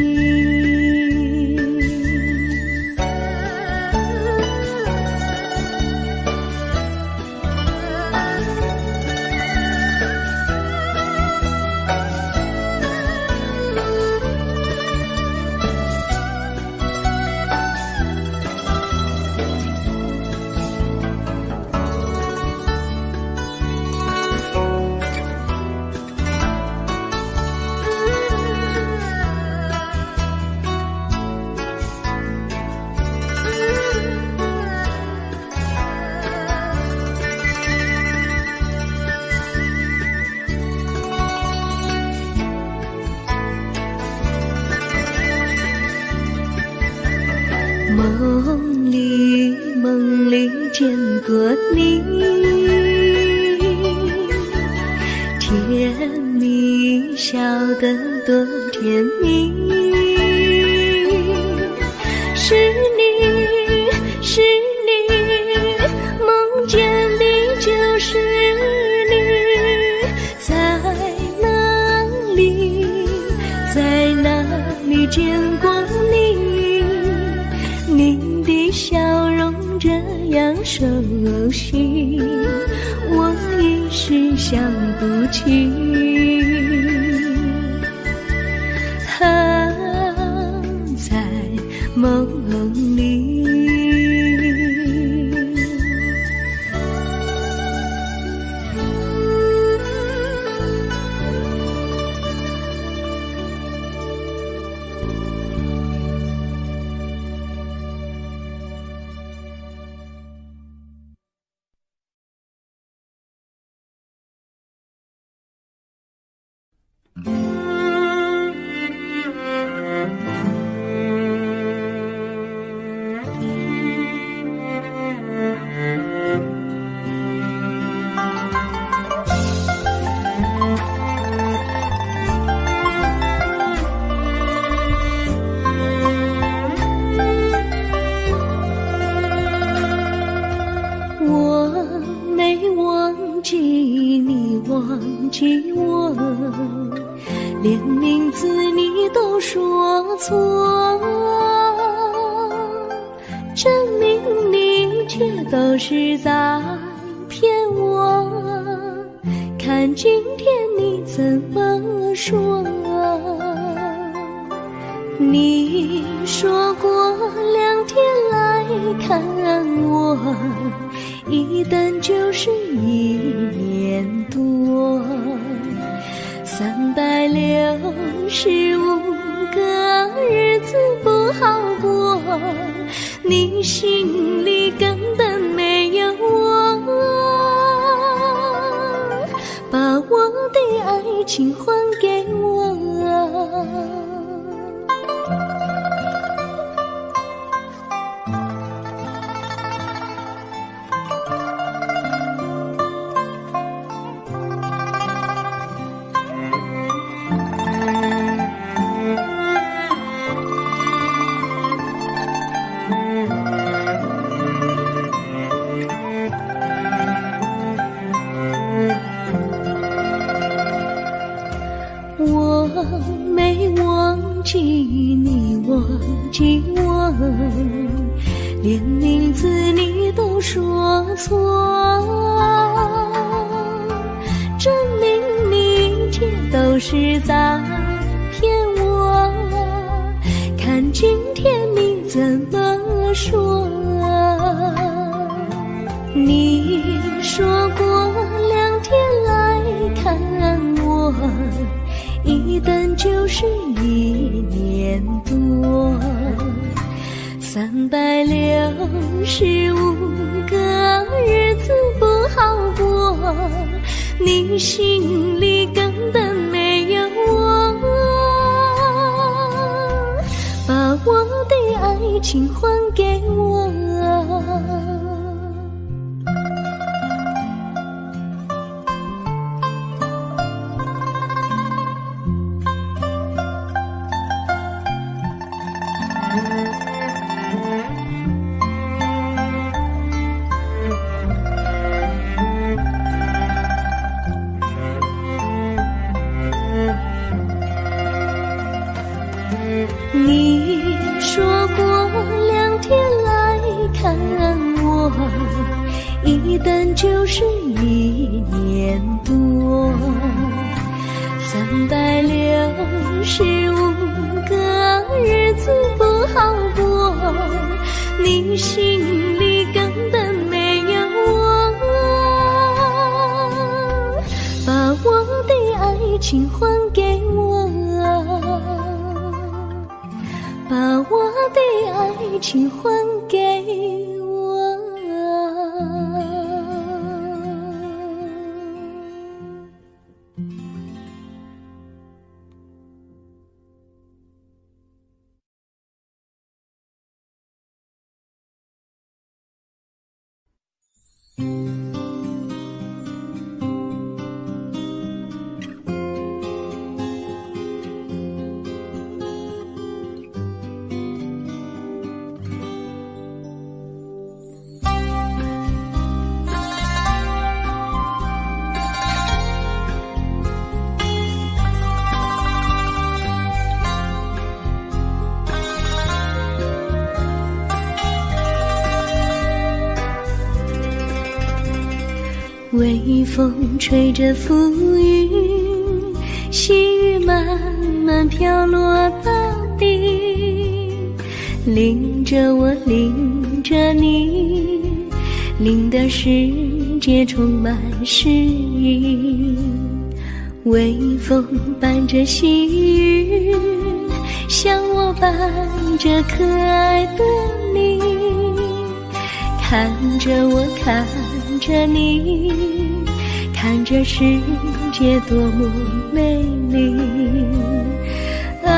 梦里梦里见过你，甜蜜笑得多甜蜜。是你，是你，梦见你就是你。在哪里，在哪里见过你？你的笑容这样熟悉，我一时想不起。还在梦里。 忘记我，连名字你都说错，证明你却都是在骗我。看今天你怎么说？你说过两天来看我，一等就是一年多，三百六十五个日子不好过，你心里根本没有我，把我的爱情还给我。我没忘记你，忘记我，连名字你都说错，证明你却都是在骗我。看今天你怎么说？你说过两天来看我，一等就是一年多，三百六十五个日子不好过，你心里根本没有我，把我的爱情还给我。你说过两天来看我，一等就是一年多，三百六十五个日子不好过，你心里根本没有我，把我的爱情还给我，把我的爱情还给我。微风吹着浮云，细雨慢慢飘落大地，淋着我，淋着你，淋的世界充满诗意。微风伴着细雨，像我伴着可爱的你，看着我，看着你，看着世界多么美丽啊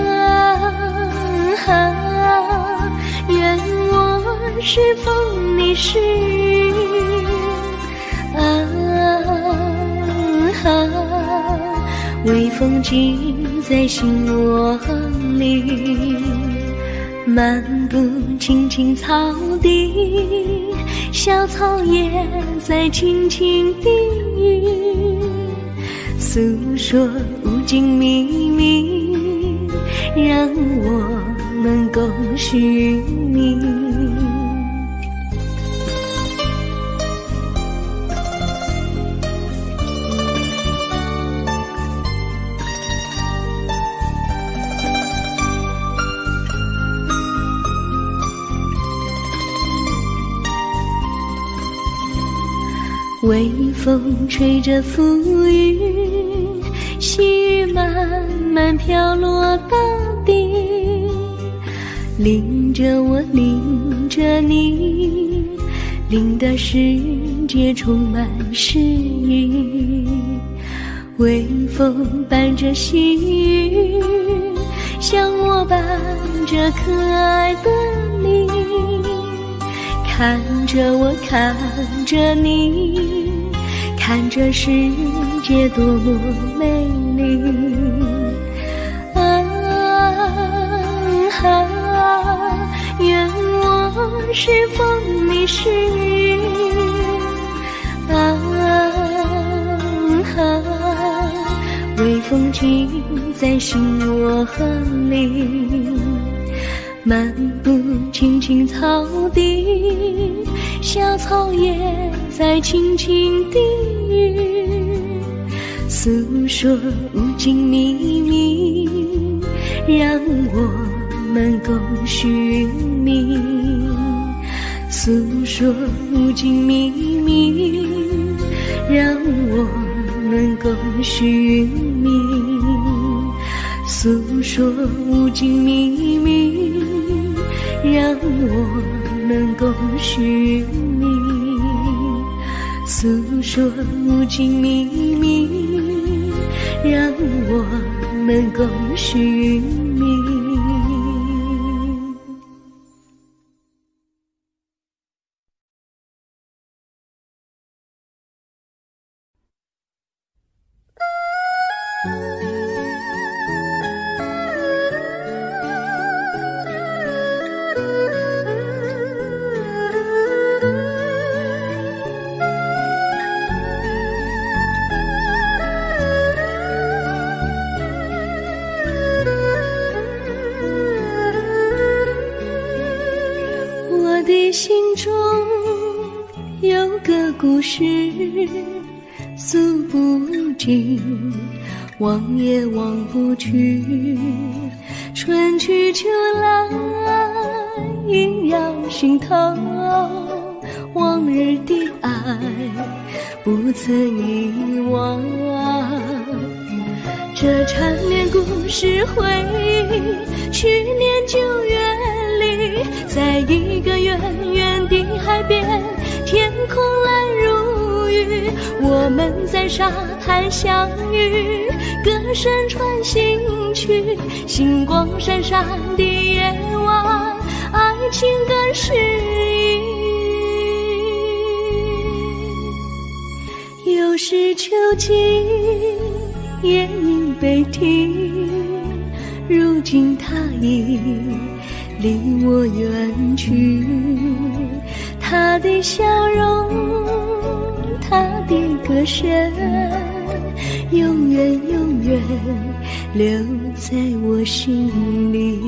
啊！愿我是风，你是雨啊啊！微风记在心窝里，漫步青青草地，小草也在轻轻低语。 诉说无尽秘密，让我们共寻觅。微风吹着浮云，细雨慢慢飘落大地，淋着我，淋着你，淋得世界充满诗意。微风伴着细雨，像我伴着可爱的你，看着我，看着你，看这世界多么美丽。啊啊，愿我是风，你是雨。啊啊，微风尽在心窝里。漫步青青草地，小草也在轻轻低语，诉说无尽秘密，让我们共寻觅。诉说无尽秘密，让我们共寻觅。诉说无尽秘密，让我们共寻觅。诉说无尽秘密，让我们共寻觅。我的心中有个故事，诉不尽，忘也忘不去。春去秋来，萦绕心头，往日的爱不曾遗忘。这缠绵故事回忆，去年九月里，在一个远远的海边，天空蓝如玉，我们在沙滩相遇，歌声传心曲，星光闪闪的夜晚，爱情更诗意。又是秋季，夜莺悲啼，如今他已离我远去。他的笑容，他的歌声，永远永远留在我心里。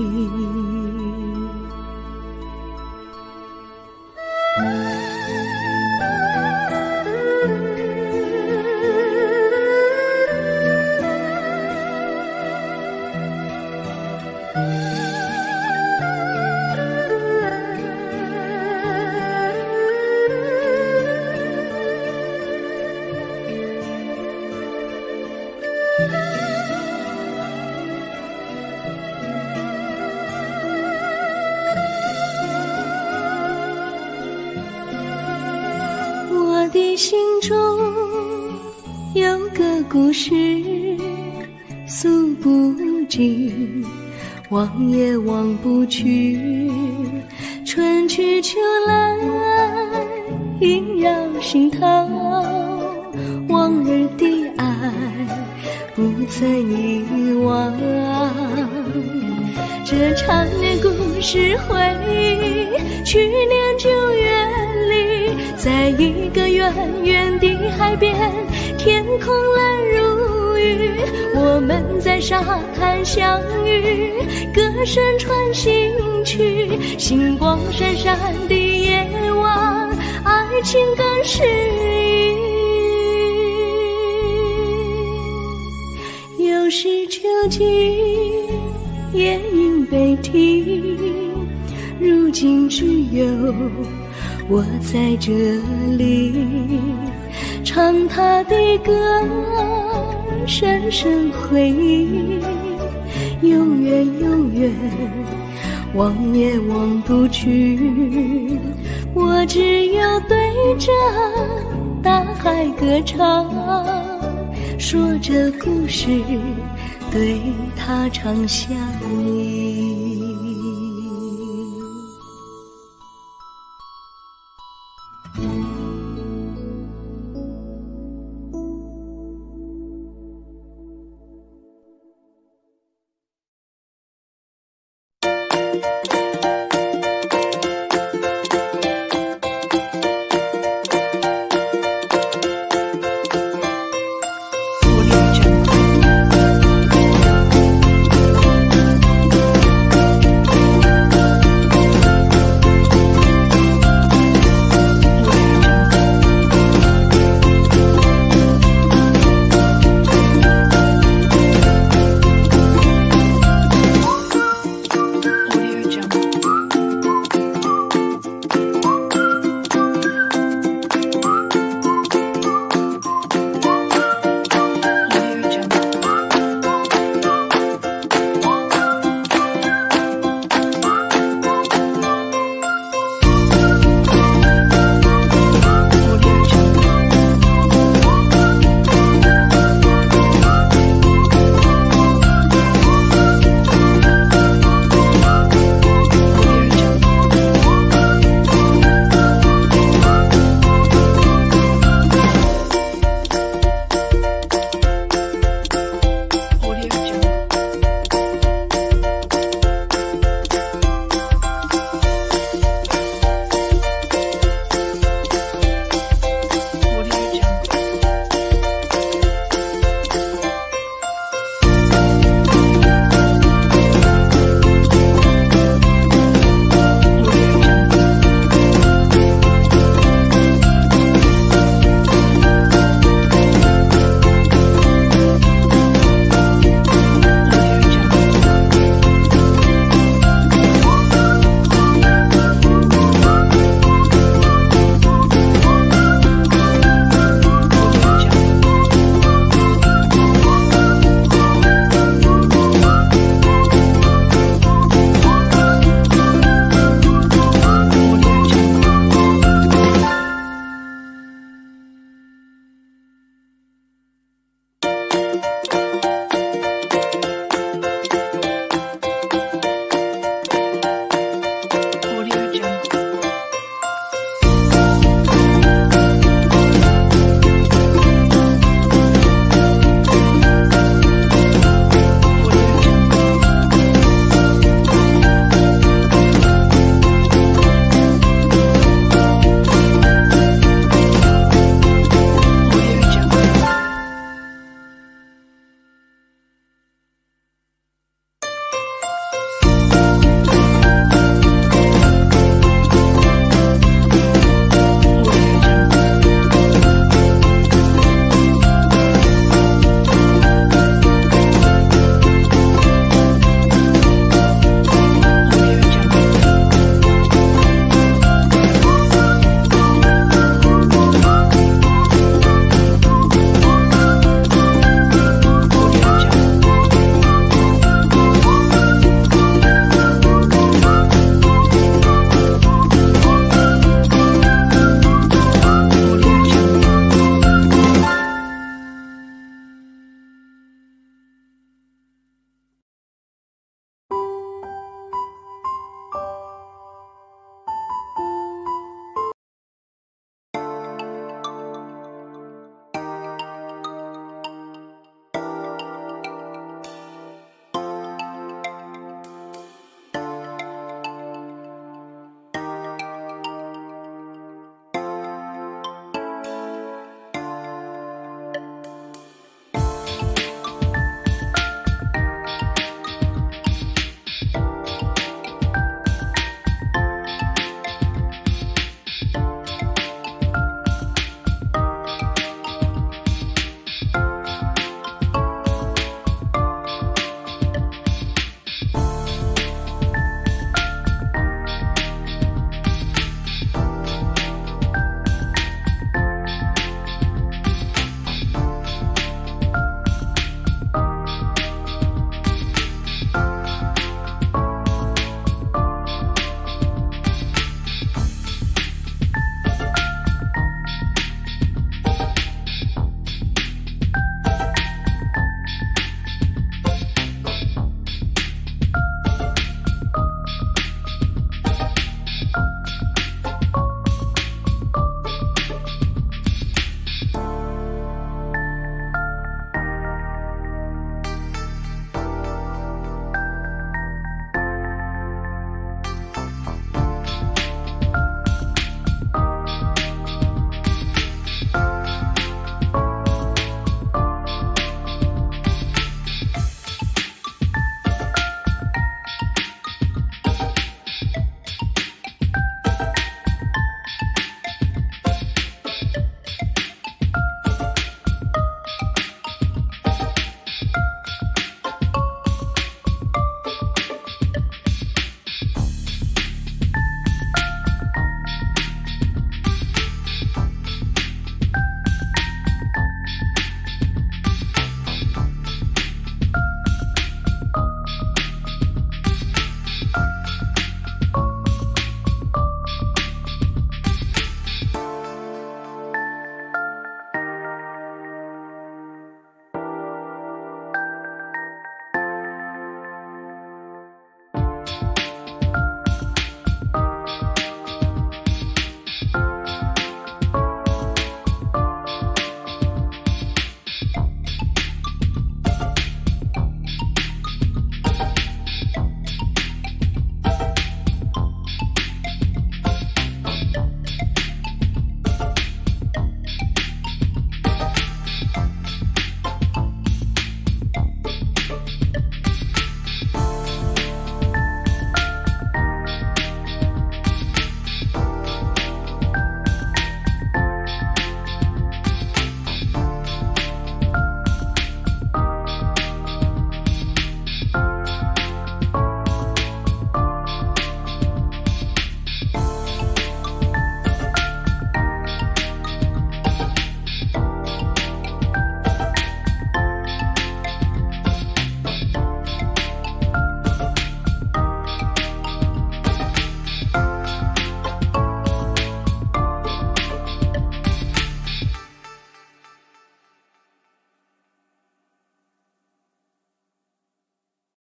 我的心中有个故事，诉不尽，忘也忘不去。春去秋来，萦绕心头，往日的爱不曾遗忘。这缠绵故事回忆，去年九月里，在一个远远的海边，天空蓝如遇，我们在沙滩相遇，歌声传心曲，星光闪闪的夜晚，爱情更诗意。又是秋季，夜莺悲啼，如今只有我在这里，唱他的歌，深深回忆，永远永远望也望不去。我只有对着大海歌唱，说着故事，对他唱下你。嗯。